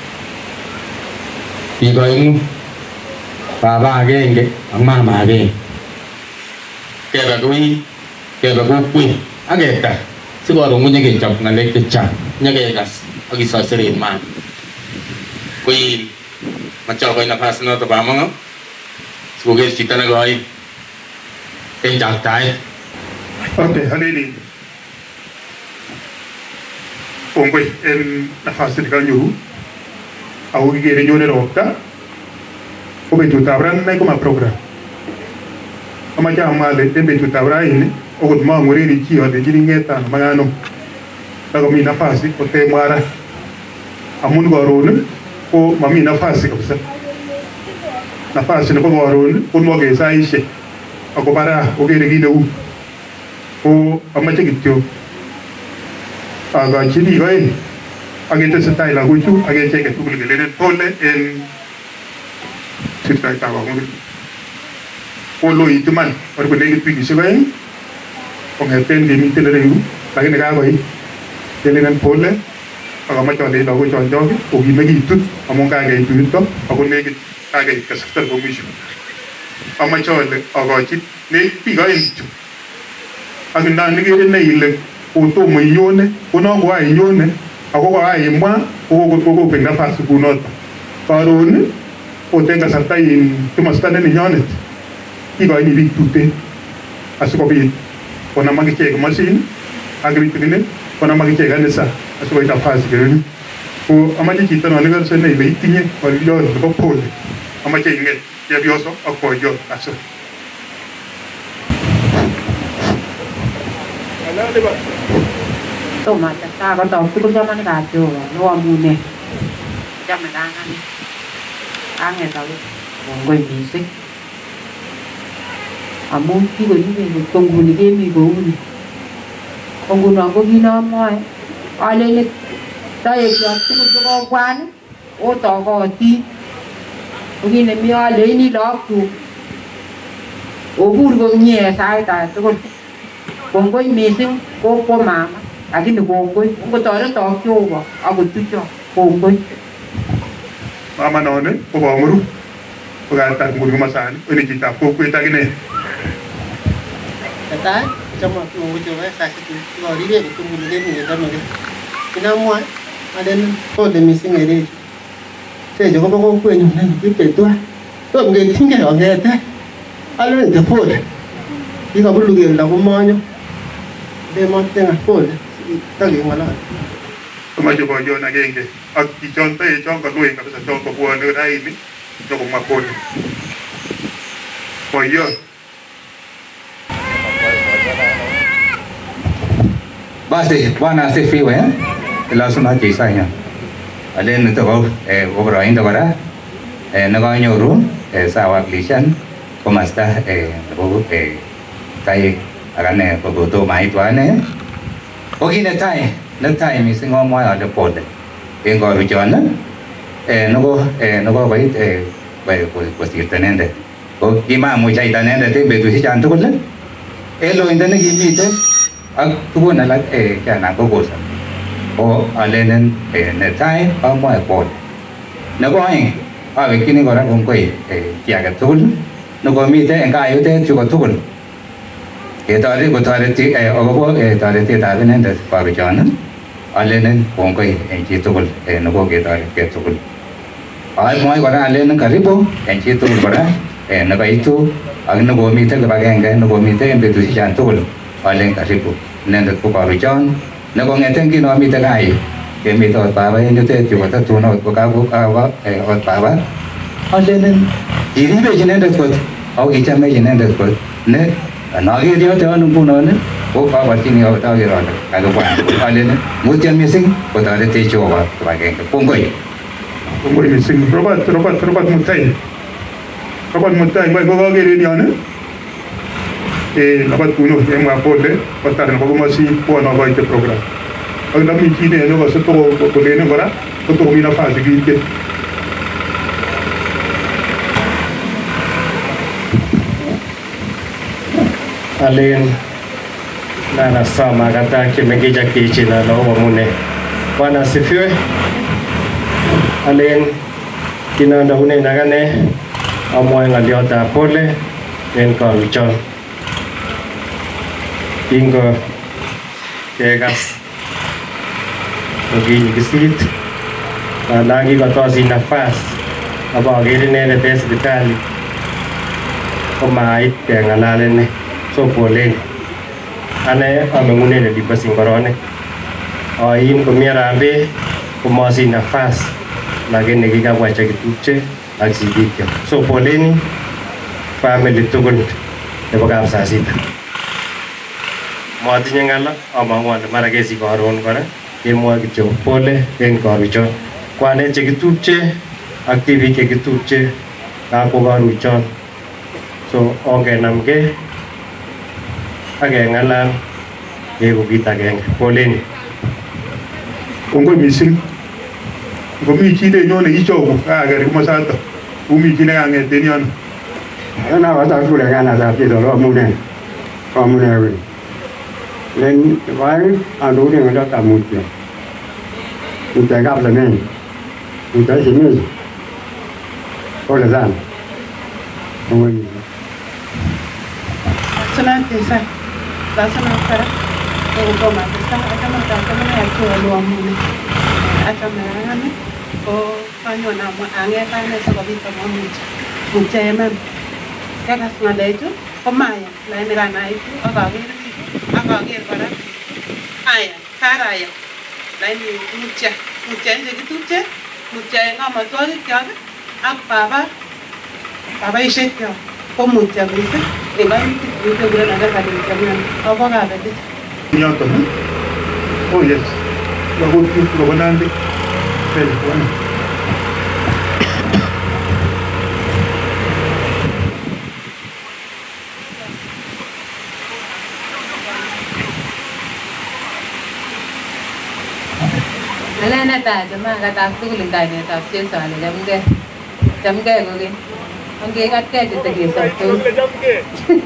tiga ini, bapa ageng, ang mama ageng. Kaya bagui, kaya bagui, ageng ta. Siguro mo niya gejap ngalek kecap, niya gegas, agi sasarin man. Kui, macam kau nak pas na to bamang, siguro kita nak gay, tenjak tay. Okay, halini. Ongoi en nafasi di kanyu, aku gigi renyone rokta, ko betu tabran na ko ma program. Ama ja amale de betu tabra ini, o ko ma ngori ri ki o de jini ngeta mangano. Ta ko mi nafasi ko te mara. Amun gorone ko mami nafasi ko sa. Nafasi ko gorone ko mo ge sa ishe. Ako para o ge gigi u. Ko ama che gityo. Aga chini gain agente setai la gucu agente ke tukul gelene tole en setai tawa ngul polo itu man or ko legi tuigi sebain ko ngeten di mitel reyu lagi nega goi gelene pole aga ma chole la gucu onjo ko gi megi tut amon ka ga itu to ako legi ka ga ka sektor ko mishu ama chole aga chit ne pi gain chu agenda ni ge ne ile uto mwinyone unongo wa inyone akoko wa imwa ukoko koko penga fasi kunota karone otenga santa in tumastane ni nyone iga ni bitute asiko bi ona magiche ko machine agri tine ona magiche ga nesa asiko ita fasi gere ko amaji kita no legal sene ile itinye ko yo ko pole amache inge ya bioso akko yo aso Tụi mà chắc ta có tàu cứ cho nó gà chùa nó mù nè chắc mà đang ăn ăn ngày tàu người bị xích à muốn khi có những người công vụ này mình có này công vụ nó có khi nó mỏi ai lên đây giờ tôi có cho quan ô tàu có tí có khi này mình ai lấy đi đó chụp ô vui có nhẹ sai tại tôi còn còn có mình sinh có có mà lakini kongoi ungotoreta Jehova akutucho kongoi mama none ko bomuru ko ga ta ngul masani oni kita ko ko ta gine kata chama ko ngo jowe sa situ ko ribe ko ngul le ni da no kina mo aden to de missing ere se jo ko ko ko ni na ni pe to to nge tinge o nge te alo ni po ni ka bulu ge la ko mo nyo de mo tenga po tali ngala kuma jo bo yo na genge ak ki chon te chon ko lui ka sa chon ko bo ne dai ni jo ko ma ko bo yo base wana se fiwe la suna ji sa nya alen to go e obro ainda bara e na ga nyoru e sa wa klishan komasta e bo e tai agane ko bo to mai twane ogi na tai na tai mi singo mo ala pod e go ru jon e no go e no go bai e kosirto inendet. Ko kimamuch ait inendet en betusiek tugul en loindo nekimiten ak tugun alak kianan kokosor. Ko alenen netai amwoe kole. Nebo oeng awekyini kora kongoi chi age tugul nekomiten en kayutet chu kotugul ketoret kotoreti akobo toretetab inendet babichon alenen kongoi en chitugul nekoketoretgei tugul. Amwoe kora alenen karibu en chitugul kora nekaitu ak nekomiten kibagenge nekomiten en betusiek tugul alen karibu inendet ko babichon nekong'eten kinomiten kayu kemite ot baba en yutet yu kotatun ot kokakokawa ot baba alenen kiribech inendet kot ako kichamech inendet kot ne noker yoton ngunon ko kaborchini ot aker ale kakibwan alenen mutyo missing kotoretech Jehova kibagenge. Kongoi. Kongoi missing. Robert Robert Robert Mutai. Robert Mutai ngoi ko kaker en yon eh labat kuno emwa pole kotar ko komosi kuona koite program. Ak nami chi ne no so to ko lene kora ko to mi nafasi kite. Alen na nasoma kata kimegeja kichi na naomba mune. Bwana asifiwe. Alen kinanda une nagane amwoe ng'oliot pole en kawichon. Kingo kekas kokinyikisit na kikotosich nafas apoker inendet en sipitali komait keng'alal ine. So poleni. Ane ameng'unen Olibo Singoronik. Oin komi Harambee komosich nafas lakini kikabwa chekitupche ak sigikyok. So poleni family tugul nebo Kapsasita. Motinye ng'ala among'u ale mara kesich karon kora kemwoe kityo pole en karuchon. Kwanet chekitupche ak tibik chekitupche kakwo karuchon. So ongenamgei ak keng'alal keeku kit agenge. Poleni. Kongoi missing. Ngomi chi nenyone ichogu aker komosato. Umi chi nekang'eten yon. Ana wata kule kana za pito lo mune. Kwa mune we. Len vai anu ni ngada kamutya. Uta gabla ne. Uta sini. Ola zan. Kongoi. Sana kesa. Sana kara. Ego ma kesa akama ta kama ya kwa lo mune. Akama ngani. O kanyo na mo ange kana sa kabita mo mucha. Mucha yema. Kaka ngale itu pemaya. Lain kana itu akager akager kara. Aya, karaya. Lain mucha. Mucha je kitupche. Mucha ngama twagi kyaga. Ak baba. Baba ishekyo. Ko mucha bisa. Eba itu bulan ada kali jaman. Apa kata dia? Nyoto. Oh yes. Bagus tu probanandi. Telepon. Alana ta jama kata tugul kainet ab Jesu ale jamge. Jamge goge. Onge kat ke jete ke sabto. Jamge.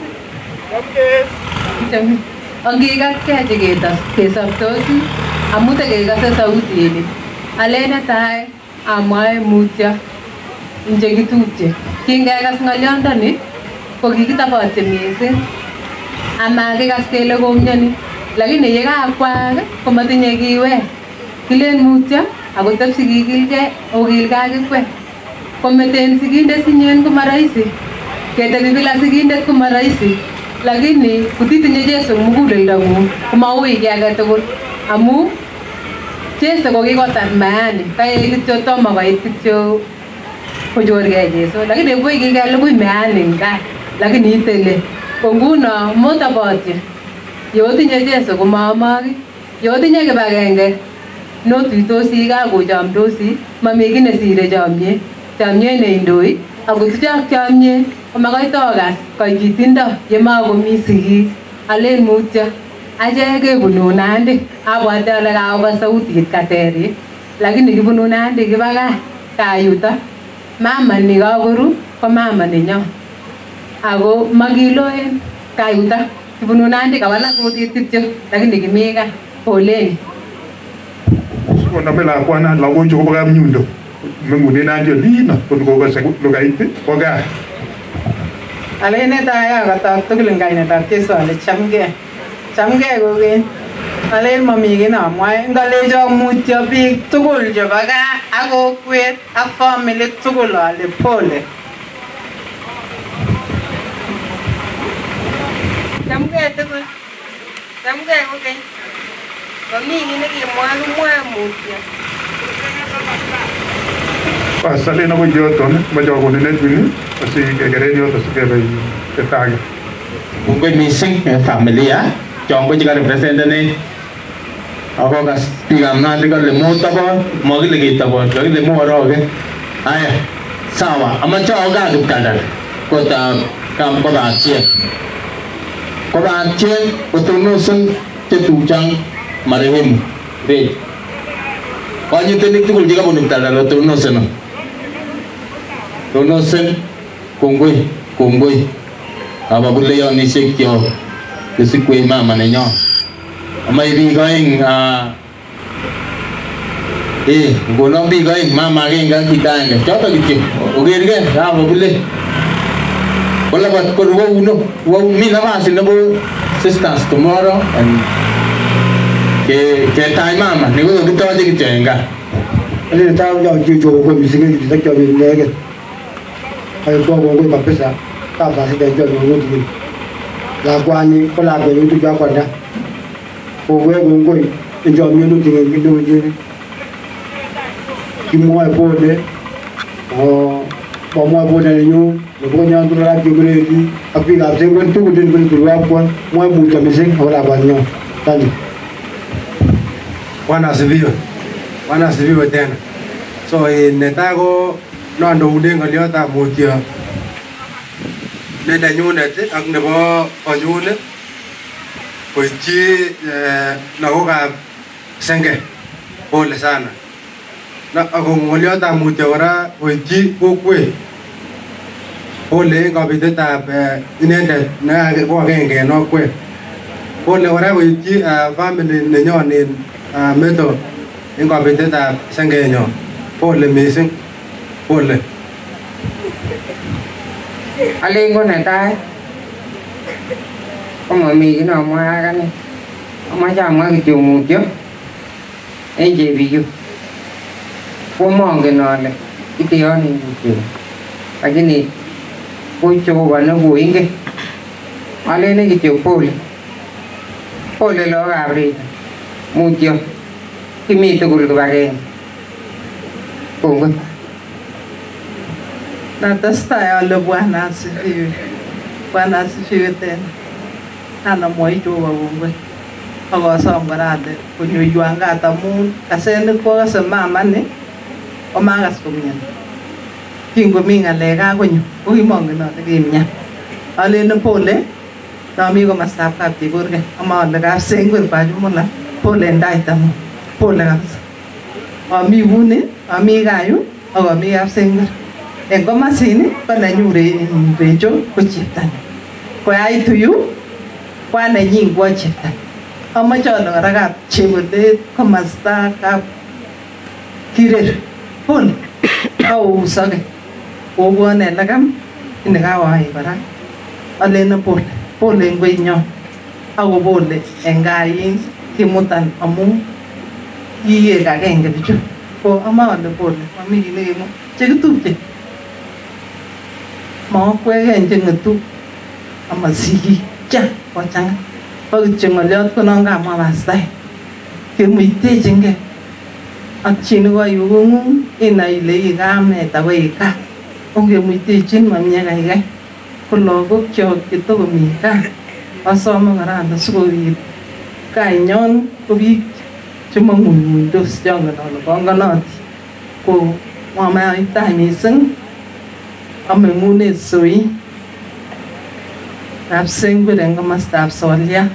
Jamge. Onge kat ke jete ke sabto. Amuta ke kasa sauti ini. Alena ta amai mutya. Inje kituje. Kinga kas ng'olyondoni ko kikitabote missing. Ama ke kas kele komyoni. Lakini yekakwaak komatinye kiwek. Kilen mutya akoteb sikikilgei okilgei akikwek. Kometen sigindet sinyen ko marahisi. Ketebi bila sigindet ko marahisi. Lakini kutitinye Jesu muguleldang'ung komaui kiy age tugul. Amu Jesu ko kikotar maani. Kaek kityo tomo koit kityo kochorgei Jesu. Lakini koi kikelugui maani eng gaa. Lakini itele. Ko nguno motobotye. Yotinye Jesu komamoki. Yotinye kibagenge notuitosi kakochamdosi mami kiy nesire chomyet. Chomyet neindoi akotuchok chomyet komakoi tokas koititindo yemakomi sigik. Alen mutyo achek kebunu Nandi. Abwate ale kakokas sautit katerit lakini kibunu Nandi kiba gaa kayuto. mama ni kakoru ko mama nenyo ako makiloen kayuta kibunu Nandi kawala kutit kityo lakini kimi kaa poleni konome lakwana lagochu kobo kapnyundo mengune Nandi olino kon kokose lugait ko gaa Alene tayo katak tugul ng kainetab Jesu ale chamgei. Chamgei kokeny. Alen mami kiy namwae. Ngalecho mutyo biik tugul chebo gaa ak kokwet ak family tugul ale pole. Chamgei tugul. Chamgei kokeny. Mami kiy nekimwa kimwae mutyo. Pasale na ko yoton majo ko ne twini kasi kegere yoto sikebe ketage Kungoi missing familia chongo jiga represent ne ako gas tigam na diga le mo tabo mo gile kita bo gile mo ro ge aya sawa ama cho ga du kada ko ta kam ko ba che ko ba che ko tu no sun che tu chang marehim re ko ni tenik tu jiga bo nu tada lo tu no sun tu no sun kungoi kungoi aba bulle yo ni sekyo kesi kue mama nenyo amai bi going a eh gono bi going mama ge ga kitanga chota gitu oger ge aba bulle wala bat ko wo uno wo mi na ma sin bo sisters tomorrow and ke ke tai mama ni go to je kitanga ale ta yo ju ju ko mi singe ti ta kyo mi ne ge ai ko ko ko ba pesa ta ba si de jo no ti la kwani ko la ko yu tu ja kwanda o we go ngo njo mi no ti ngi do je ki mo e pode o bo mo bo de nyu le bo nya tu la ki gre di api ga se ko tu din bin tu wa ko mo bu ta mi sing hola ba nyo tani Bwana asifiwe. Bwana asifiwe tena. So netago no ndo udenga liota mutio nenda nyunet ak nebo konyune koityi lagokab senge pole sana na ako ngoliotab mutio kora koityi kokwet pole eng kabitetab inendet ne ko agenge en okwet pole kora koityi family nenyon en meto eng kabitetab sengenyon pole missing pole Alin ko netai ko mami cái nào mà cái này mà chăm cái chiều một chứ anh chị bị chứ có mong cái nào này cái tiêu này một chiều cái này cô cho và nó vui cái Alin này cái chiều pole pole lo gặp đi một chiều cái mi tôi cũng cái cái cùng Natasta ole Bwana asifiwe. Bwana asifiwe tena. Ana moicho wa Mungu. Ako som garade kunyuywanga atamu kasene ko sa mama ni o magas kumyan. Kingo minga lega kunyu. Ko himong na tagimnya. Ale na pole. Na mi ko masap ka tiburge. Ama lega sengur pa jumula. Pole ndai tamu. Pole gas. Ami bune, ami gayu, o ami absengur. En komasini ko nanyure recho ko cheptan ko ai tuyu kwa nenyin ko cheptan amache ale kora kap Chebet komasta kap kirer pon au sage obwane lagam ine kawai kora ale na pole pole ngwenyo ako pole engayin kimutan amu iye kagenge bichu ko ama ale pole mami kile mo chekitupche mau kwegen jengetu ama sigi cha ko chang ko jengoliot ko nong ka ma basai ke muite jenge ak chinu ko yugung ina ile igam ne ta we ka onge muite chin mamnya gai gai ko logok chok kito ko mi ka asoma ngara anda sukobi kai nyon ko bi chuma mun mun dos jang na lo konganot ko mama ita mi sing ame ngune sui abseng bereng mas tap solia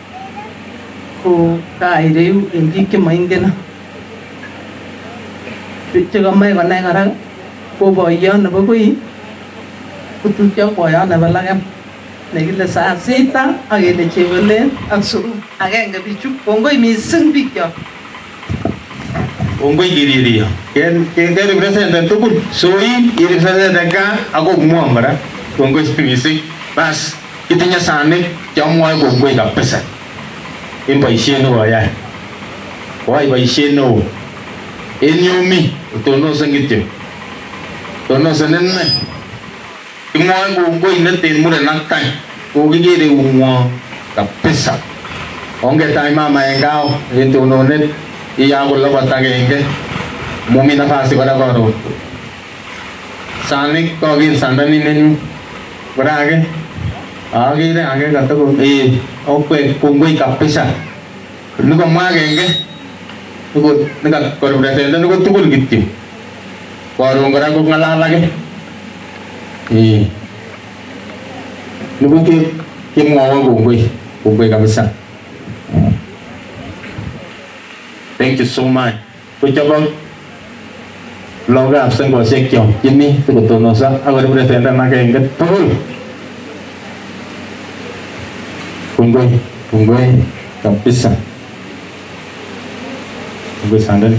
ko kai reu indi ke maingena piche ko mai ko nai kara ko boyon nebo koi kutupcho boyon nebo langem nekile saa sita ak kele Chebolet ak Surum agenge bichu. Kongoi mising bikyok. Kongoi kiririo. Ken ken representative tugul. Soi representative ka ako muang kora. Kongoi mising. Bas kitinye sanik chamwoe kongoi kabisa. En boisiet neo ayai. Koai boisiet neo. En yumi utonosen kityo. Utonosen inne. Kimwoe kongoi neten muren ak tany. Kokikere kongwong kabisa. Ongetai mama en kao en tononet iya kulabat agenge. Mumi nafasi kora karon. Sanik kokin sandani nenyu. Kora age. Agere age katoko eh okwe kongoi kabisa. Nuko mwa agenge. Nuko nika korrepresenta nuko tugul kityo. Karon kora ko ngalalake. Eh. Nuko ke kimwawa kongoi. Kongoi kabisa. Thank you so much. Kuchabang loga absent ko sekyo. Jimmy sikutonosa ako representa agenge tugul. Kongoi, kongoi kabisa. Kongoi sandali.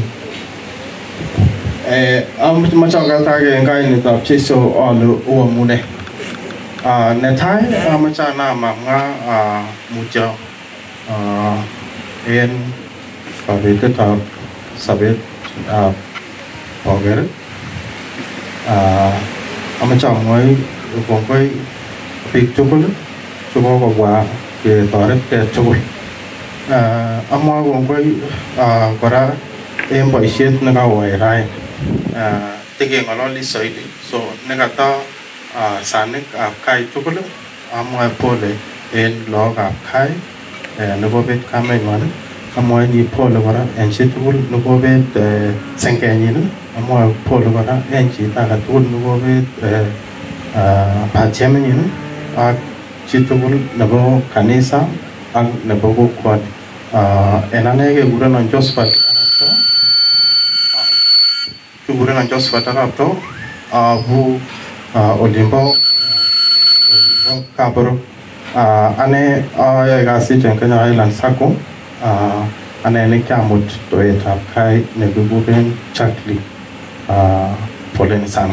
Eh, am machaga tage ngai ni tap chiso alu uamune. Ah, netai amachana manga ah mujo. Ah, en kabete tap sabet ah poger. Ah, amachang ngoi kongoi pik chukul chuko ko wa ke toret ke chukul. Ah, amwa kongoi ah kora en boisiet nekawai rai. Ah, tege ngalali soidi. So nekata ah sanik ab kai chukul amwa pole en log ab kai eh nebo bet kamengwan. Amwa ni pole kora en chitukul nebo bet sengenyin. Amwa pole kora en chita katukul nebo bet ah patiemenyin ak chitukul nebo kanisa ak nebo kokwet. Ah en ane kekurenon Josephat Arapto. Kekurenon Josephat Arapto abu olimbo Kaburu. Ane ayae kasit en Kenya Island Sacco. Ane ne kiamut toetab kai nekikuren Chakli. Poleni sana.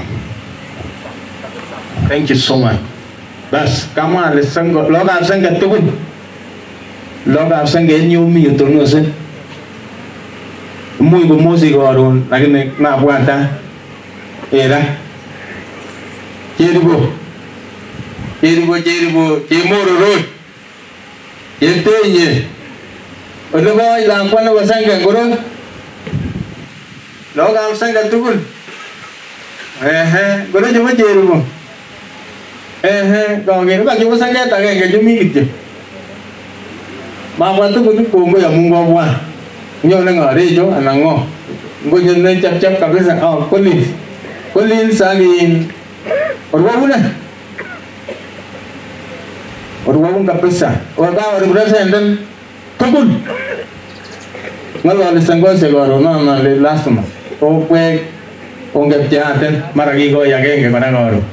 Thank you so much. Bas kama alisango loga absenge tugul. Loga absenge nyumi utonose. Muy bu música karon lakini nabwata era. Jeribo. Jeribo jeribo jemoro road. Yentenye. Ologo ilangwa na wasanga ngoro. Loga absenge tugul. Ehe, ngoro jemo jeribo. Eh, kalau gitu bagi usaha kita kayak jumi gitu. Mama tu pun konggo yang munggo buah. Nyo nengah rejo anango. Ngo nyo cap cap kabisa. Oh, kolin, kolin salin. Orwa buna. Orwa bun kabisa. Orga orang berasa dan tukun. Ngalau ada sanggup segoro na na le lasma. Oh, kue onggap jahaten maragi go yang ke mana ngoro.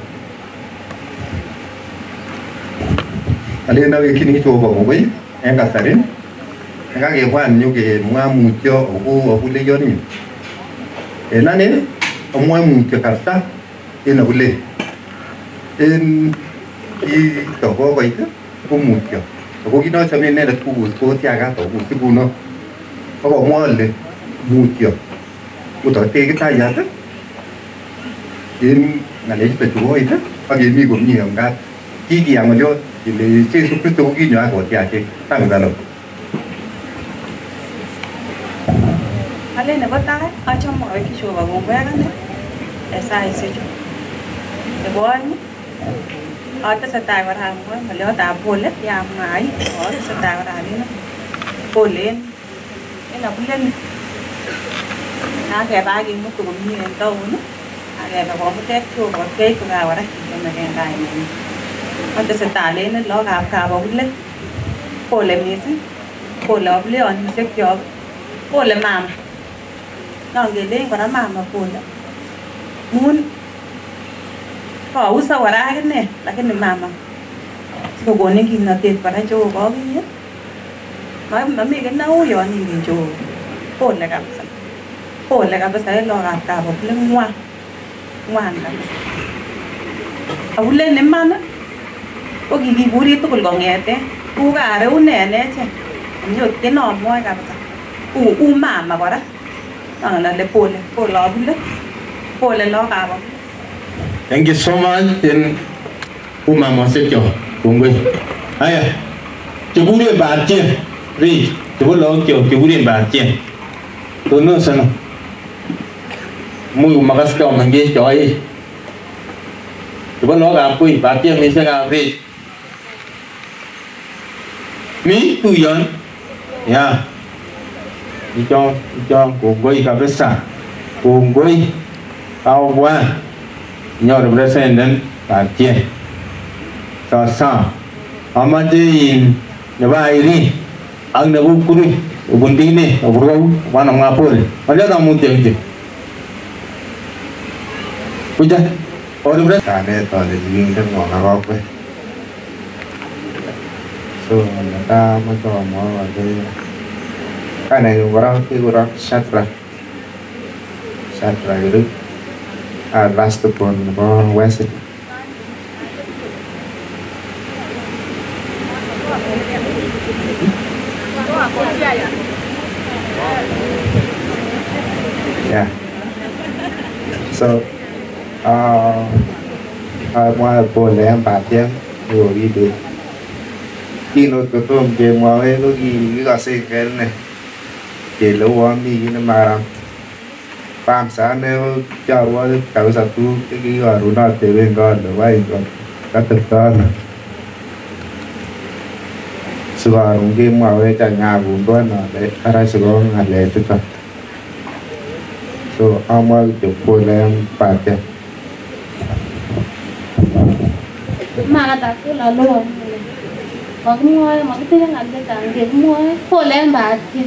Alenda wikini choba ngoi enga sarin enga ge wan nyuge mwa mucho oku okule yoni enane omwa mucho karta ena ule en i togo ko ita ko mucho ko kino chame ne da ku ko tia ga to ku ku no ko mo le mucho ku to te kita ya ta en ngale pe chu ita pa ge mi ko ni nga ti ti ang lo Jadi Yesus Kristus gini aku tiada tang dalam. Ale ne bata a chamo ai ki shoba go ba kan esa ese jo. De bon a ta sa tai wa mo ma le ta pole ya mai o sa tai wa ni polen ena pulen na ke ba gi mu ko mi en to no ale ba ko mo tek chu ko ke ko ga wa ra ki na ke dai ni Ante se tale ne lo ga ka ba wile pole misi pole obli on se kyo pole mam no ge le ngora mama pole mun Kausa kora akine lakini mama sikokonin kimnotet kora Jehova akinye. Mami kiy neu yon ingen Jehova. Pole kabisa. Pole kabisa en lokab Kapokole ngwan. Ngwan kabisa. Akulen iman ko kikiburi tugul kong'ete ku kareu ne en echek. Nyot kenomwoe kabisa. U u mama kora. Nang'alale pole pole abule. Pole lokab Kapokole. Thank you so much in umama sekyo kongoi. Haya. Kiburi batien. Ri, kibolo kyo kiburi batien. Tono sana. Muy makas ka mangge joy. Kibolo ka pui batien mi sa ri. Mi tu yon. Ya. Ichong ichong kongoi kabisa. Kongoi kau buat. Your representative Patien. So, sa Amatin, Nawairi, ang nagukuri, ubundini, ubro, one of my pool. Wala na mo tiyan. Kuya, or the rest are there for the living on a rock. So, Nata, Mato, more kind of rock, rock, shatra. Shatra, at last upon the born west. Yeah. So, uh, I want to pull them back here. You will be there. You know, the room came away. Look, you got sick again. They low on me in the maram. Farm sáng nếu cho qua cậu sạch tu cái cái gọi rủ nó từ bên con được vay còn các thực con sự vào đúng game vào đây chẳng nhà cũng có là để ra sự có ngặt lệ tức là so ông ơi chụp bôi lên bạc kìa mà là ta cứ là luôn mà cũng ngồi mà cái thứ ngặt cái càng thì cũng ngồi bôi lên bạc kìa.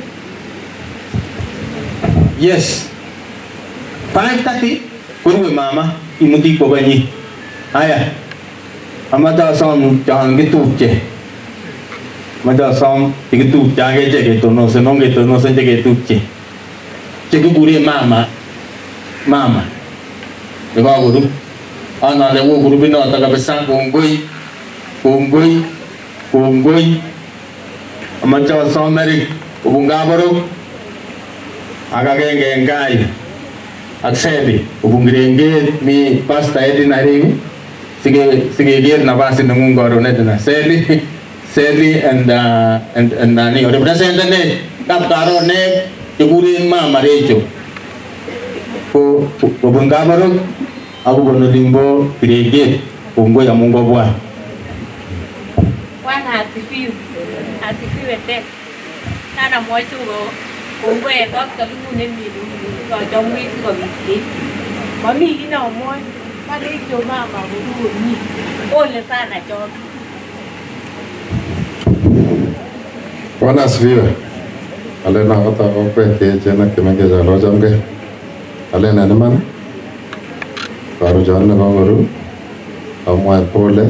Yes. Five thirty, kuru mama, imuti ko bani. Aya, amata som jangan gitu je. Amata som gitu jangan je gitu, no se no gitu, no se je gitu je. Jadi kuru mama, mama. Lepas kuru, anak lepas kuru bina tak besar konggoi, konggoi, konggoi. Amata som meri, ubunga baru, agak geng geng Aksebi, ubungirenge mi pasta edi nari sige sige gear na basin ng goro na dana. Seli, Seli and uh, and and nani. Ore presente ne kap karo ne kigurin ma marejo. Ko ubunga baru, aku bono limbo pirege ungo ya mungo bwa. Wan hati fiu, hati fiu ete. Nana moi chugo. Cũng về có cái luôn nên gì rồi trong nguyên rồi bị gì mà mi cái nào mua ta đi chỗ mà mà cũng buồn nhỉ ôi là ta là cho Wana svive ale na ata ope ke jena ke menge jalo jamge ale na ne man karu jan na goru amwa pole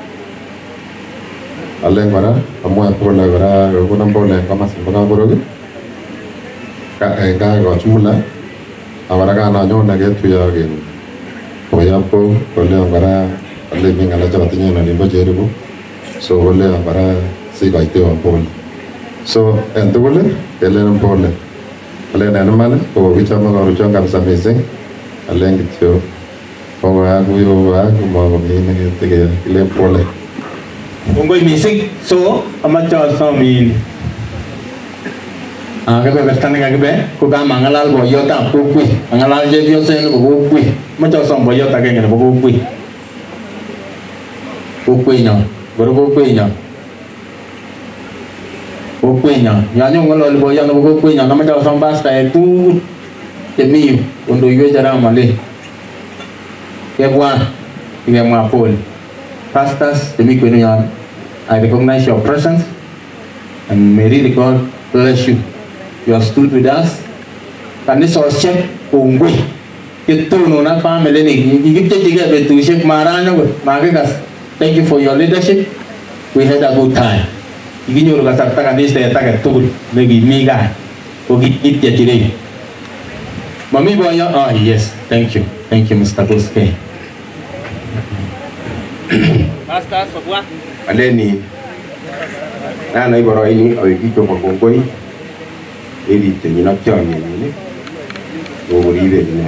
ale ngara amwa pole gara ko nam pole kama simbaga gorogi ka ga go chumula awara ga na nyona ge tuya ge poyapo kole ngara ale minga la jatinya na limbo jerugo so kole ngara si ga ite on pole so entugule ele nam pole ale na male ko bicha ma go ruchon ka sa amazing ale ngityo ko ga go yo ga mo go ni ne te ge ile pole Ungoi misik so amacha samin ah cái cái thằng này cái bé cô ta mang alal boy yo ta cô quy mang alal je yo sen ko quy ma cho som boy yo ta cái này ko quy cô quy nhở bro cô quy nhở cô quy nhở ya nyong ngalo boy yo no cô quy nhở nó ma cho som bas ta tu je mi undo yo jara mali ke bua ke ma pol pastors de mi ko no I recognize your presence and may really God bless you. You have stood with us. Can this all check Ungwe? kitono na family ni gipchetige betushek marano go magigas. Thank you for your leadership. We had a good time. Iginyoru kasarta kanisa yataka tugul legi miga ogitya tire. Mami boyo, oh yes, thank you. Thank you Mister Boske. Pastor Sobwa. Aleni na iboro ini oikicho makongoi ili tenyina kyanye ni ogoribe ni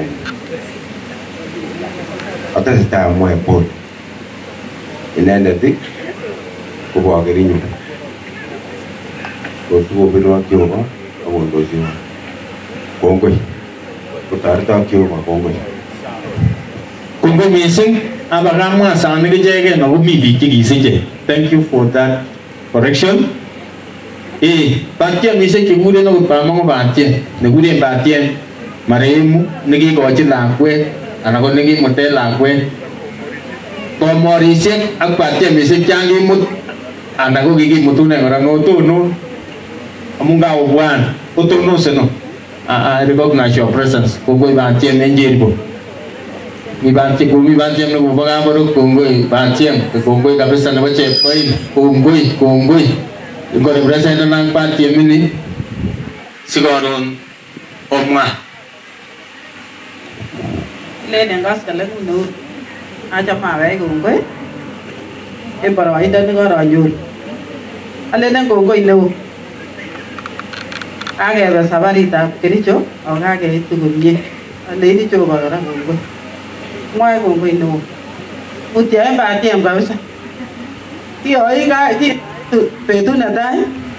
atasta mwe pon inende dik kubo agerinyo ko tuwo biro kyoba abondo siwa kongoi utarta kyoba kongoi kongoi mising abagamwa sami gejege no mi bikigi. Thank you for that correction. Eh, batia mise kigure no pamango batia ne gure batia maremu nigi gochi lakwe anago nigi motel lakwe ko morise ak batia mise changi mut anago gigi mutune ora no to no amunga obwan oto no seno. I recognize your presence. Kongoi batia nenjeribo mi banti kumi banti yang nunggu bangga baru kongoi banti yang kongoi kabisa nama cepai kongoi kongoi kalau ada berasa itu nang banti yang ini sigaron omga le nengas kalau nu aja mawai kongoi eh baru ada negara anjur ale nang kongoi nu agak bersabarita kericho orang agak itu gurye ale ini coba orang kongoi ngoài của mình nụ một trẻ bà tiệm cả sao thì ở cái thì về tu là đấy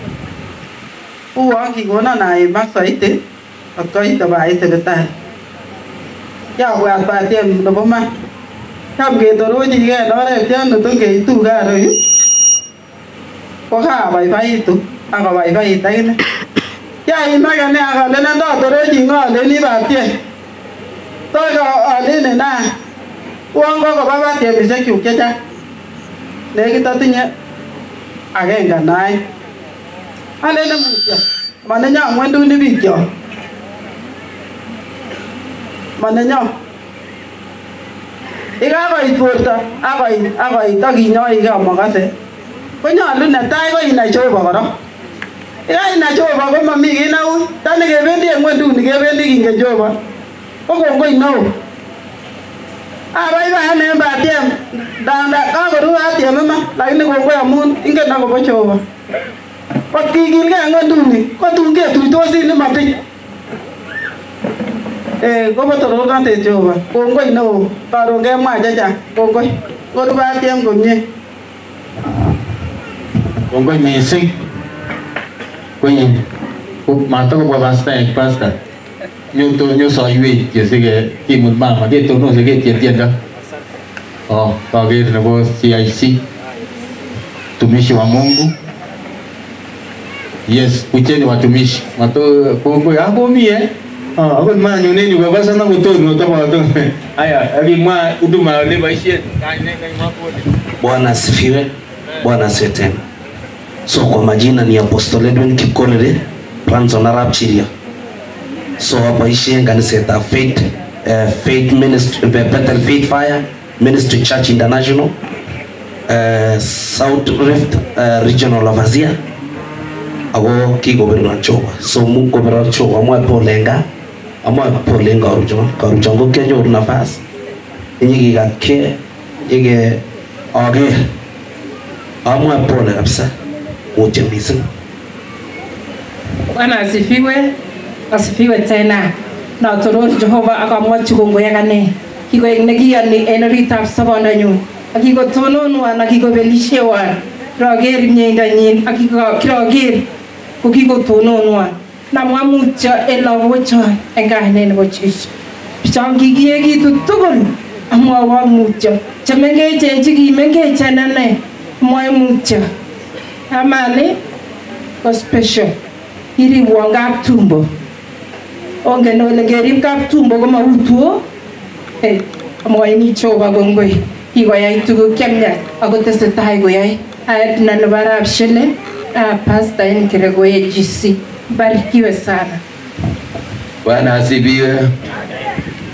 u ở khi có nó này bác sĩ thế ở cái tờ bài sẽ được tài chào quạt bà tiệm nó bấm mà tham kế tôi nói gì cái đó là chứ nó tôi kể tu ra rồi có khá bài phải tu ăn có bài phải tay này chạy mà cái này cái lên đó tôi nói gì ngon lên đi bà tiệm tôi có ở đây này nè uang kau kau bawa dia bisa kiu kerja lagi kita tunya agak enggak naik ada yang muda mana nyok mandu ni bijo mana nyok ika apa itu ta apa apa itu ginyok ika makase kau nyok lu nanti kau ina coba kau ika ina coba kau mami ina u tadi kebendi yang mandu ni kebendi king coba kau kau kau ina u ah baik baik ni batin dan dah kau baru hati mama lagi ni kau kau amun ingat nak kau coba pagi gini kan kau tu ni kau tu ke tu tu sini mati eh kau betul orang tu coba kau kau ino baru kau mah jaja kau kau kau tu batin kau ni kau kau missing kau ni kau mata kau pasta ek pasta nyu tu nyu soi wi je se ge ki mun ma ma ge tu no se ge tian tian da oh pa ge na bo C I C tumishi wa Mungu yes pucheni watumishi watu kongo hapo mie ah hapo ma nyu ne nyu ba sana kuto no to ba to aya abi ma huduma le baishie Bwana asifiwe. Bwana asifiwe tena. So kwa majina ni Apostle Edwin Kipkolele Ranzo na Rapchiria. So hapa ishi kanisa ya Faith uh, Faith Ministry Bethel Faith Fire Ministry Church International uh, South Rift uh, Regional of Asia ago kiko bero choba so muko bero choba amwa polenga amwa polenga orujo karujango kenyo nafasi nyigi gake nyigi age amwa pole kabisa uchembisa. Bwana asifiwe. Asifiwe tena. Na toro Jehova akamwa chukongo yakane. Kiko negiani enoritab sabonanyu. Akiko tononwa na kiko belishewa. Roger nyenda nyin akiko kiroger ko kiko tononwa. Na mwamucha elawocha engane nebo Yesu. Bichangi giegi tutugul amwa wa mucha. Chamenge chechi kimenge chanane mwa mucha. Amani ko special. Iri wanga tumbo. Onge no le gerib kap tumbo ko mautuo. Eh, amwa ni choba gongoi. Higo ya itugo kemnya agotese tai go yai. Ayat na barab shele. Ah, pastor in kiregoye jisi. Barikiwe sana. Bwana asifiwe.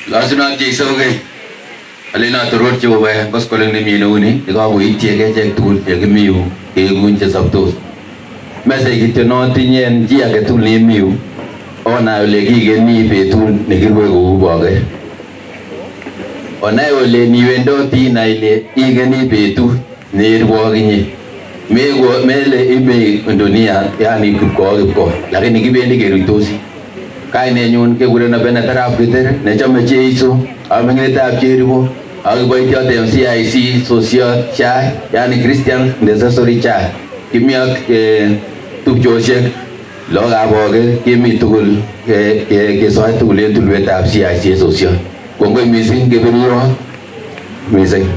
Lazima kisoge. Alina turut coba kos koleng ni minu ni. Dika aku itie ke cek tukul ya ke miu ke gunce sabtus. Masa kita nantinya dia ke tu ni miu. Ona lagi ke ni betul ni kirwe ku bagai. Ona ole ni wendo ti na ile igani betul ni irwa gini. Mego mele ibe dunia yani kuko kuko. Lakini kibendi ke rutosi. Kaine nyun ke gure na bena tarap kita. Ne chama Yesu. Amengene tap jeribo. Aku baik dia M C I C social chai, yani Christian necessary chai. Kimia ke tu Joseph, loga boge kimi tukul ke ke ke soal tukul yang tukul beta M C I C social. Kongoi missing ke beriwa, missing.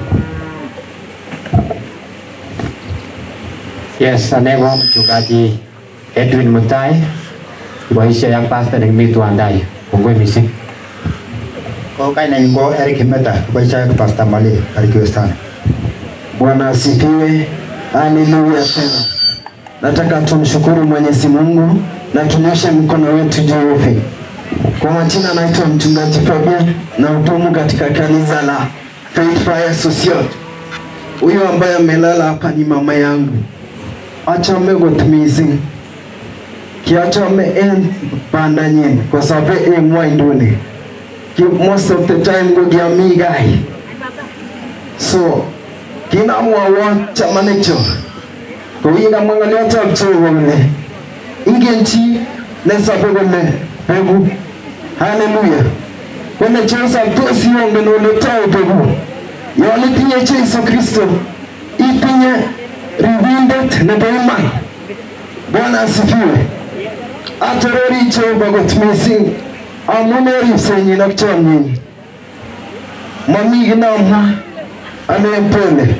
Yes, anewa mchungaji Edwin Mutai, waisha yang pastor yang mitu andai. Kongoi missing. Kwa kaina ingo Eric Meta kubaisha Pastor Mali karibu sana. Bwana asifiwe. Haleluya tena. Nataka tumshukuru Mwenyezi Mungu na tunyoshe mkono wetu juu. Kwa majina naitwa mchungaji Fabian na hudumu katika kanisa la Faith Fire Society. Huyo ambaye amelala hapa ni mama yangu. Acha mego tumizing. Kiacha me end pandanyen kwa sababu e mwaindone. Most of the time go give me guy. So kina mwawa chamanecho. Kuinga mwangalia tabcho wale. Ingenchi nesa pegone pegu. Hallelujah. Kwenye chosa tosi onge no letao pegu. Yale tinye Yesu Kristo. Itinye revealed na baiman. Bwana asifiwe. Atorori cho bagot missing. Amuneri senyi na kuchoni. Mami ginamwa anempole.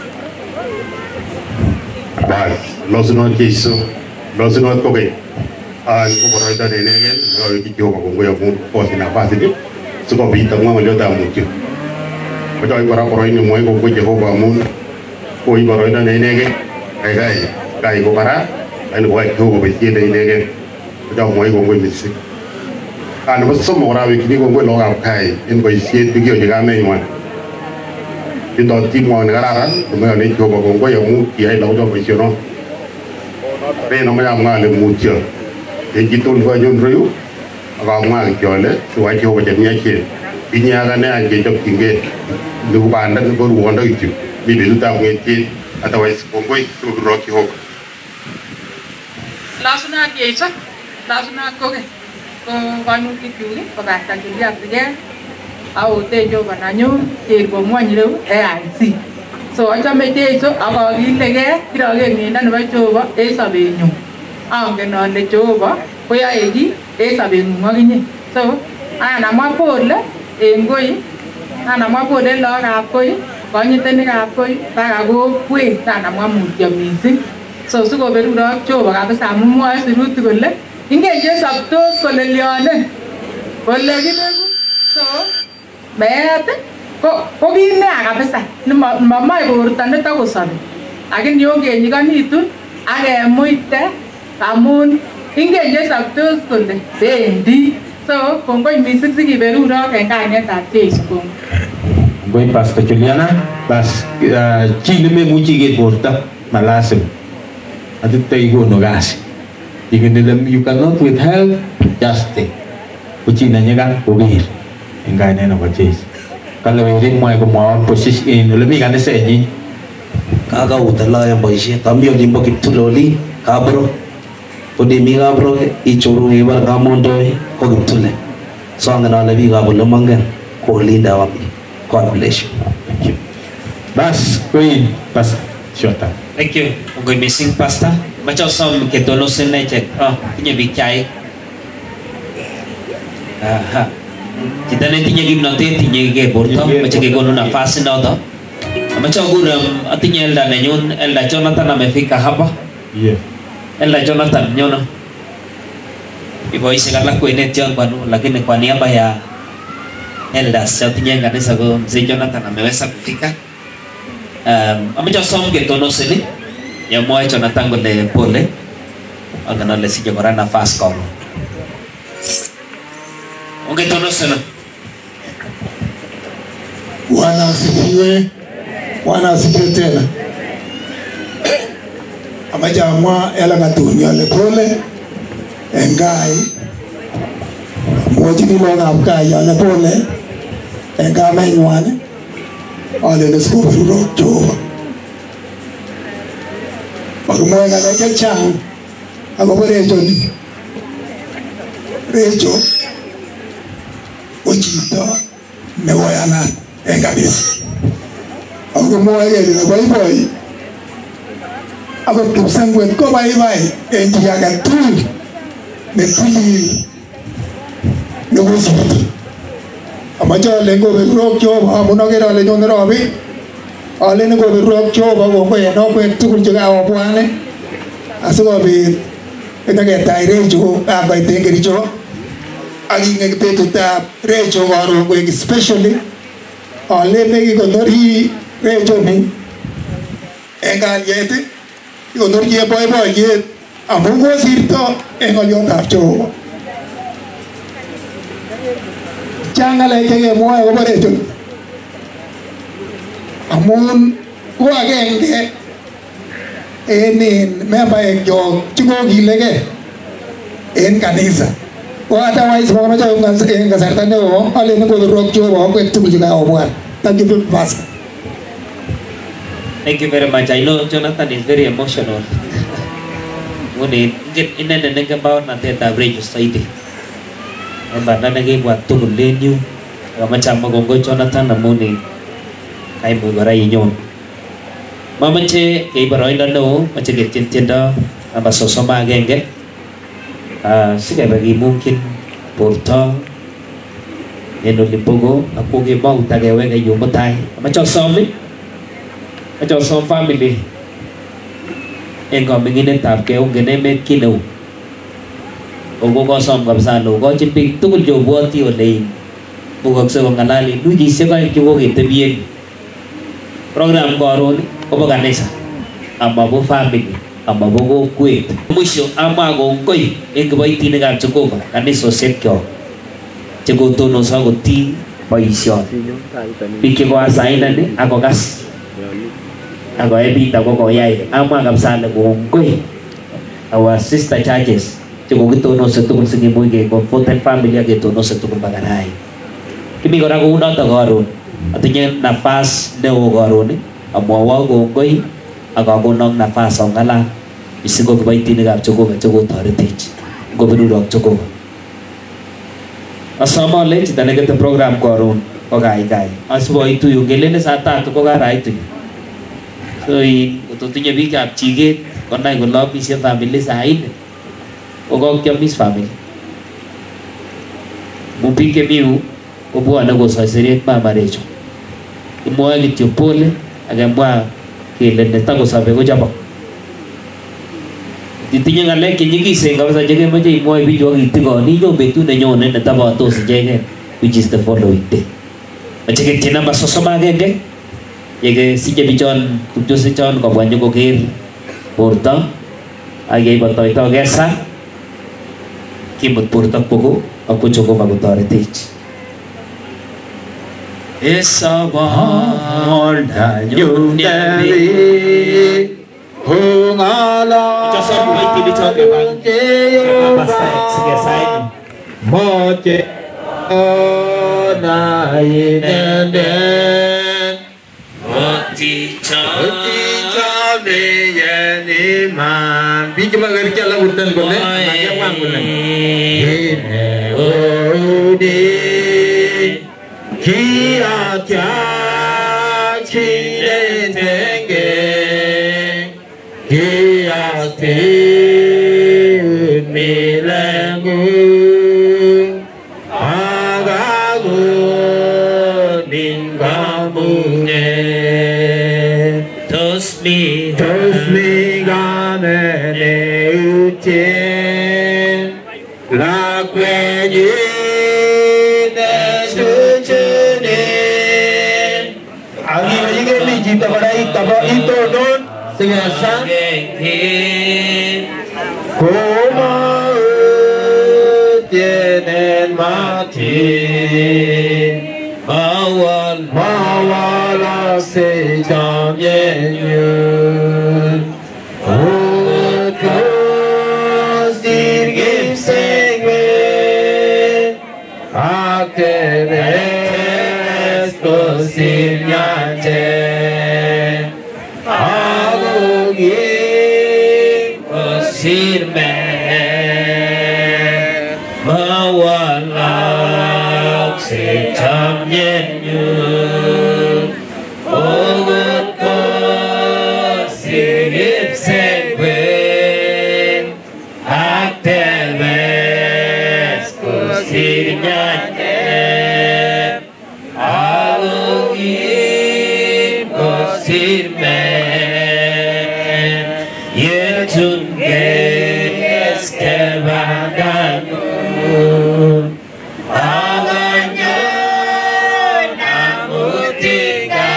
Bye. Lazima kiso. Lazima koge. Ah, niko bora ita nene gen. Ngau kikyo magongo ya mungu kwa sina fasi ni. Suko bita mwa leo ta mukyo. Kwa hiyo bora bora ini mwa ko Jehova mungu. Ko hiyo bora ita nene gen. Kai kai. Kai ko para. Ani kwa Jehova bisi nene gen. Kwa hiyo mwa ko mwa bisi. Ano bas somo rawi kini ko lo ga kai in ko isi tu kyo jaga me mwan ito ti mo na gara mo ne ko ko ko yo mu ki ai lo jo ko no re no ma ya ma le mu tio e ki ton ko jon ryu aga ma kyo le su wa ko ja nya ki inya ga ne an ge jo kinge lu ba nda ko ru wonda ki bi bi ta nge ti otherwise ko ko su ro ki ho Lasuna ki isa lasuna ko ke ko vanu ki kyuri ko ba ta ki ya sige au te jo bananyo ke ko mwany le e I C so acha me te so aga gi lege kira ge ni na ba cho ba e sa be nyu ang ke no le cho ba ko ya e gi e sa be nyu gi ni so ana ma po le e ngoi ana ma po le lo ra ko ko ni te ni ra ko ba ga go kwe ta na ma mu ya mi si so su go be ru ro cho ba ga ba sa mu mo si ru tu le inge je sab to ko le lione ko le gi so bet ko ko gi ne aga pesa ni ma mai bor tan ta ko sabe agin yo ge ni kan itu age muite amun inge je sab to ko le bendi so ko ko mi sik sik beru ro ke ka ne ta te ko Boy Pastor Juliana bas chile me muchi ge borta malasim adu te go no gas you cannot withhold justice uchi na nyaga ubir engai na ba jes kalau ini mau ko mau posisi in lebih kan se ni kaga utala yang boishe tambio limbo kituloli kabro odi mi kabro i churu i bar gamondo ko gitule so ngana lebi ga bolo mangen ko linda wapi God bless you bas queen pas shota thank you good missing pastor macam som ke tono sene cek oh punya bikai aha kita nanti nyagi nanti tinya ke borto macam ke kono nafas na to macam guram atinya elda nenyun elda Jonathan amefika hapa yeah elda Jonathan nyono ibo ise kala kuene tiang banu lakini kwa niaba ya elda atinya kanisa ko mzee Jonathan ameweza kufika um amecam som ke tono sene ya moyo Jonathan gole pole agana le sije korana nafas ko ongetono sana Bwana asifiwe. Bwana asifiwe tena. Amajamwa ela ngatuni ale pole engai moji ni lo ngam kai ale pole enga menywane ale ne sko ro jo bagmo nga le chang ago bore joni rejo ojito ne wayana enga bis ago mo ye le boy boy ago kusangwe ko bye bye en ya ga tul ne tuli ne wosito amajo le go be ro jo ba mo no gera le jon ro bi ale ne go be ro jo ba go ko e no ko tukul jo ga o bwane aso bi e ka ga tai re jo a ba te ngeri jo agi nge pe to ta re jo ga ro go especially ale ne go nori re jo ni e ga yete go nori ye boy boy ye amungo sirto e go yo ta jo changale ke mo e go re jo amun ko agenge enin member e jo chugo gilege en kanisa ko otherwise mo na jo en kasarta ne o ale ne go rock jo o ko tu juga o bwan thank you pastor. Thank you very much. I know Jonathan is very emotional. Ngone get in and think about na teta bridge society. Ang bata na gay buat tu lenyu. Macam magongo Jonathan namuni kay mo baray inyo. Mamanche kay baroy lalo macam get tinda aba sosoma genge. Ah sige bagi mungkin porta eno lipogo ako gay mau tagawe kay yumatay. Macam somi. Macam som family. Engkau mengini tap ke ong gene met kilo. Ogo ko som kapsano ko chimpik tu jo buat ti olay. Bugak sa ngalali lugi siya kay jugo kita bien. Program ko aron ko baganesa. Ama bo family, ama bo go kwet. Musyo ama go koy engko bay tinaga chuko ba kaniso set kyo. Chugo to no sa go ti paisyo. Piki ko asay na ni ako gas. Ako ebi ta ko ko yai ama kapsano ko koy. Our sister churches chugo gito no sa tukul sige mo ge ko foten family gito no sa tukul bagaray. Kimi ko ra ko una ta garon. Artinya nafas dewo garon ni amawa go koy aga ko nong nafas ang ngala isigo ko bay tinagap chugo chugo heritage go benudok chugo asama le chita negate program ko aron ko gai gai asbo itu yung gelene sa ta to ko ga rai tu so i to tinya bi ka chige kon nai ko lobby sia family side o go kya mis family mupi ke miu ko buana go sa seriet ma marejo mo ali tio pole aga mwa ke le neta ko sabe ko jabo ditinya ngale ke nyigi se ka sa jege mo je mo bi jo gi tigo ni jo betu ne nyo ne neta ba to se jege which is the following day ache ke tina ba so sama ge ge yege si je bichon tu se chon ko ban jo ko ke porta age ba to ito ge sa ki mut porta pogo aku choko ba ko tare tich esa bol danyung dewi hungala jasan baik di choke bang basta sige side moche onai nenden mati cha mati cha beyani man bi cuma gari kala utan bolle aja wang bolle ine odi Kia tia chi le tenge Kia ti mi lengu Agagu ningamunge Tosmi Tosmi gane ne uchen La kwenye Jika pada itu itu don sengasan koma tienen mati mawan mawan sẽ cho nhẹ nhàng ôi có xin kiếp sẽ về a kê bê có xin nhà chê a cô ghi có xin mẹ mơ hoàn lạc sẽ chăm nhẹ nhàng ôi có xin kiếp sẽ về a kê bê có xin nhà chê a cô ghi có xin mẹ Yetun ges kevadanu Alanyo namutika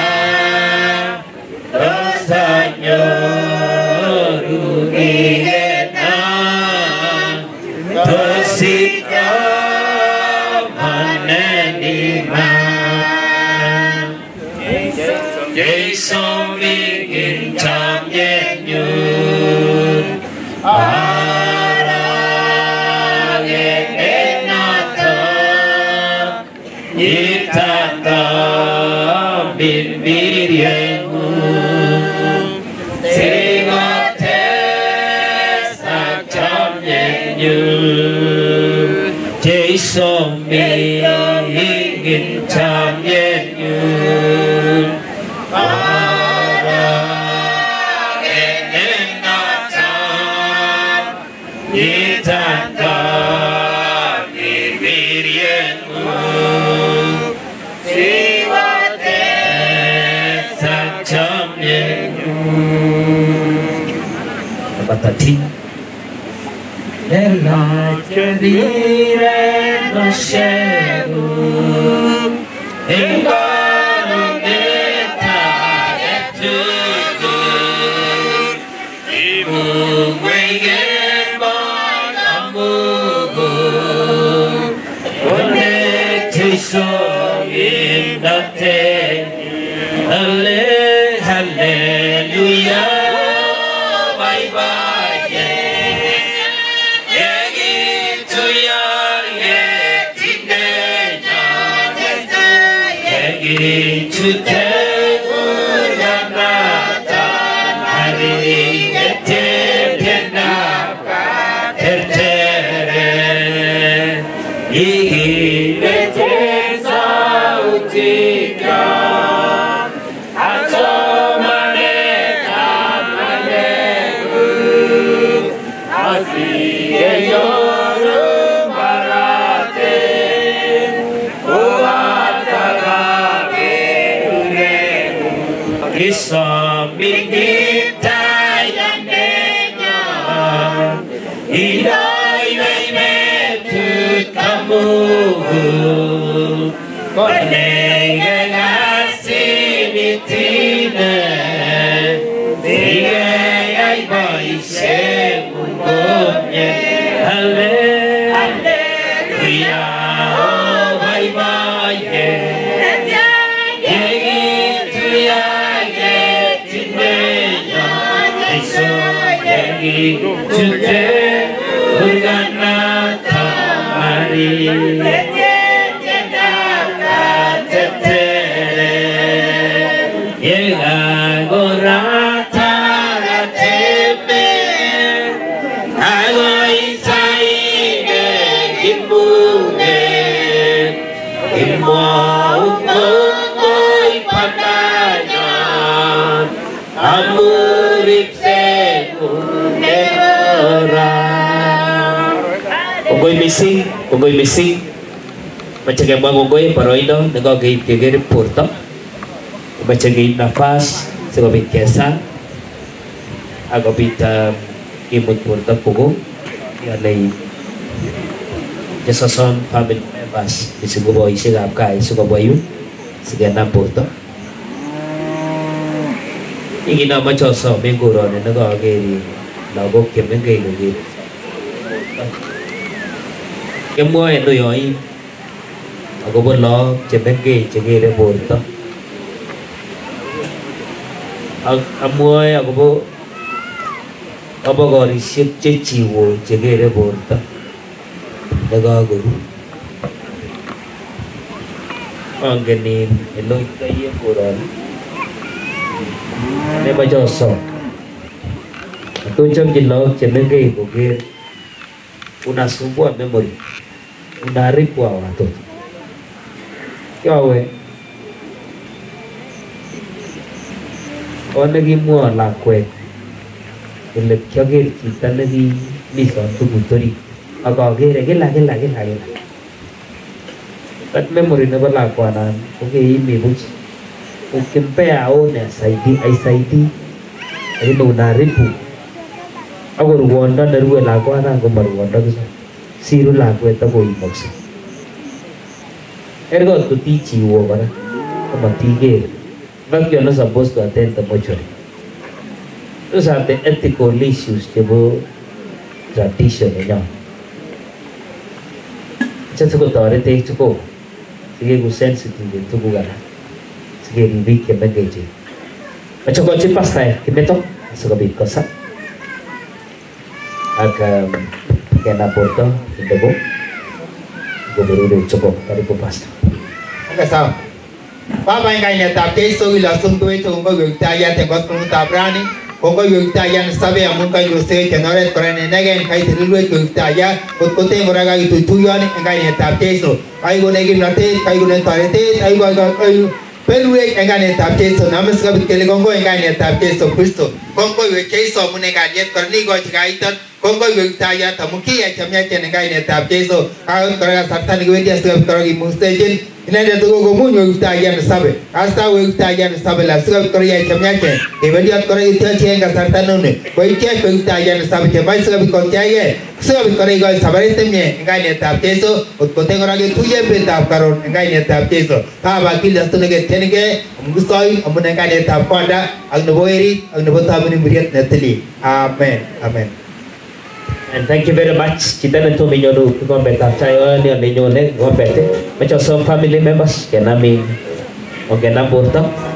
Dosanyo rugigena Dosika manenima Jason begin cham yen yun Ara gen nata Yitata bin bir yen Singate sak cham yen yun Jason begin cham yen yun Batati nella cerire non scego in baronetta e tutto i mugui che banamugo connette so in da te alle alleluia to take Urganata Hari Etenaka Etere Igi Betesa Utika Asomane Kamanegu Asige Yoru Barate Isa bigita yandenya Idai weime tut kamu Konenge ngasi mitine Dige ay boise ungomye Hallelujah Oh bye bye Today, we're gonna Mari Yega gorata rateme Ago isaige imuge Imwa ukongoi padanya Amurip Kongoi missing, kongoi missing. Macam yang bang kongoi paroido, negara gay tiga porto. Macam gay nafas, sebagai biasa. Agak bita imut porto pugu. Ya lei. Jasa son family members. Bisugo boy sigap kai, sugo boyu. Sekian porto. Ingin nama coso minggu rone negara gay. Lagu kemeng gay lagi. Cái mua em tôi hỏi aku pun lo cemen ke cegi re bolta amwoe akobo abokorisiek chechiwo chekere borto nekakoru. Angen in eloitoi en koroni nemoche osom atochomchi lagok chemengech koker unasumbua memory, unaharibu hawa watoto. Kiawe one kimwon lakwet kole kiaker chito nekimi santukut orit ak akere kila kila kila kila. That memory nebo lakwanan kokeimi buch. Ukimpea aone asaidi aisaidi lakini unaharibu. Ako ruondo nerue lakwanan ko maruondo kisa. Siru lakwet akoimokse. Ergot kotichiwo kora komatiker. In fact, you're not supposed to attend the mortuary. Those are the ethical issues chebo tradition enyo. Chatu kotoretech chuko. Sige ku sensitive tuku kana. Sige ribik kemengeche. Machokochi pastor kimeto sikobit kosa. Ak kena porto indego. Goberure chuko karibu pastor. Okay, sawa. Baba inga inetab Yesu ila sumtuwe chungo yukitaya tengos kumuta brani kongo yukitaya nasabe ya munga yuse tenoret korene negen kai tirilwe yukitaya kutkote moraga itutuyoni inga inetab Yesu kai gune gilate kai gune tarete kai gune pelwe inga inetab Yesu namaska bitkele kongo inga inetab Yesu Kristo kongo yukitaya munega yet korni go chikaitan kongo yukitaya tamukia chamya chenega inetab Yesu kai korega satani gwedia sebe korogi mustejin inende tuko komunyo yukitaya nasabe hasta yukitaya nasabe la sebe korogi chamya chen evendiat korogi tiachi enga sartanone koi kia yukitaya nasabe chemai sebe korogi sebe korogi sabarete mye inga inetab Yesu utkote korogi tuye betab karon inga inetab Yesu haba kila stunege tenige mgusoi amune inga inetab konda ang naboeri ang nabotabini muriat neteli. Amen. Amen. And thank you very much. Kita nanti menyuruh kekompet saya ni menyuruh kekompet. Macam some family members, kena mi, mungkin nak buat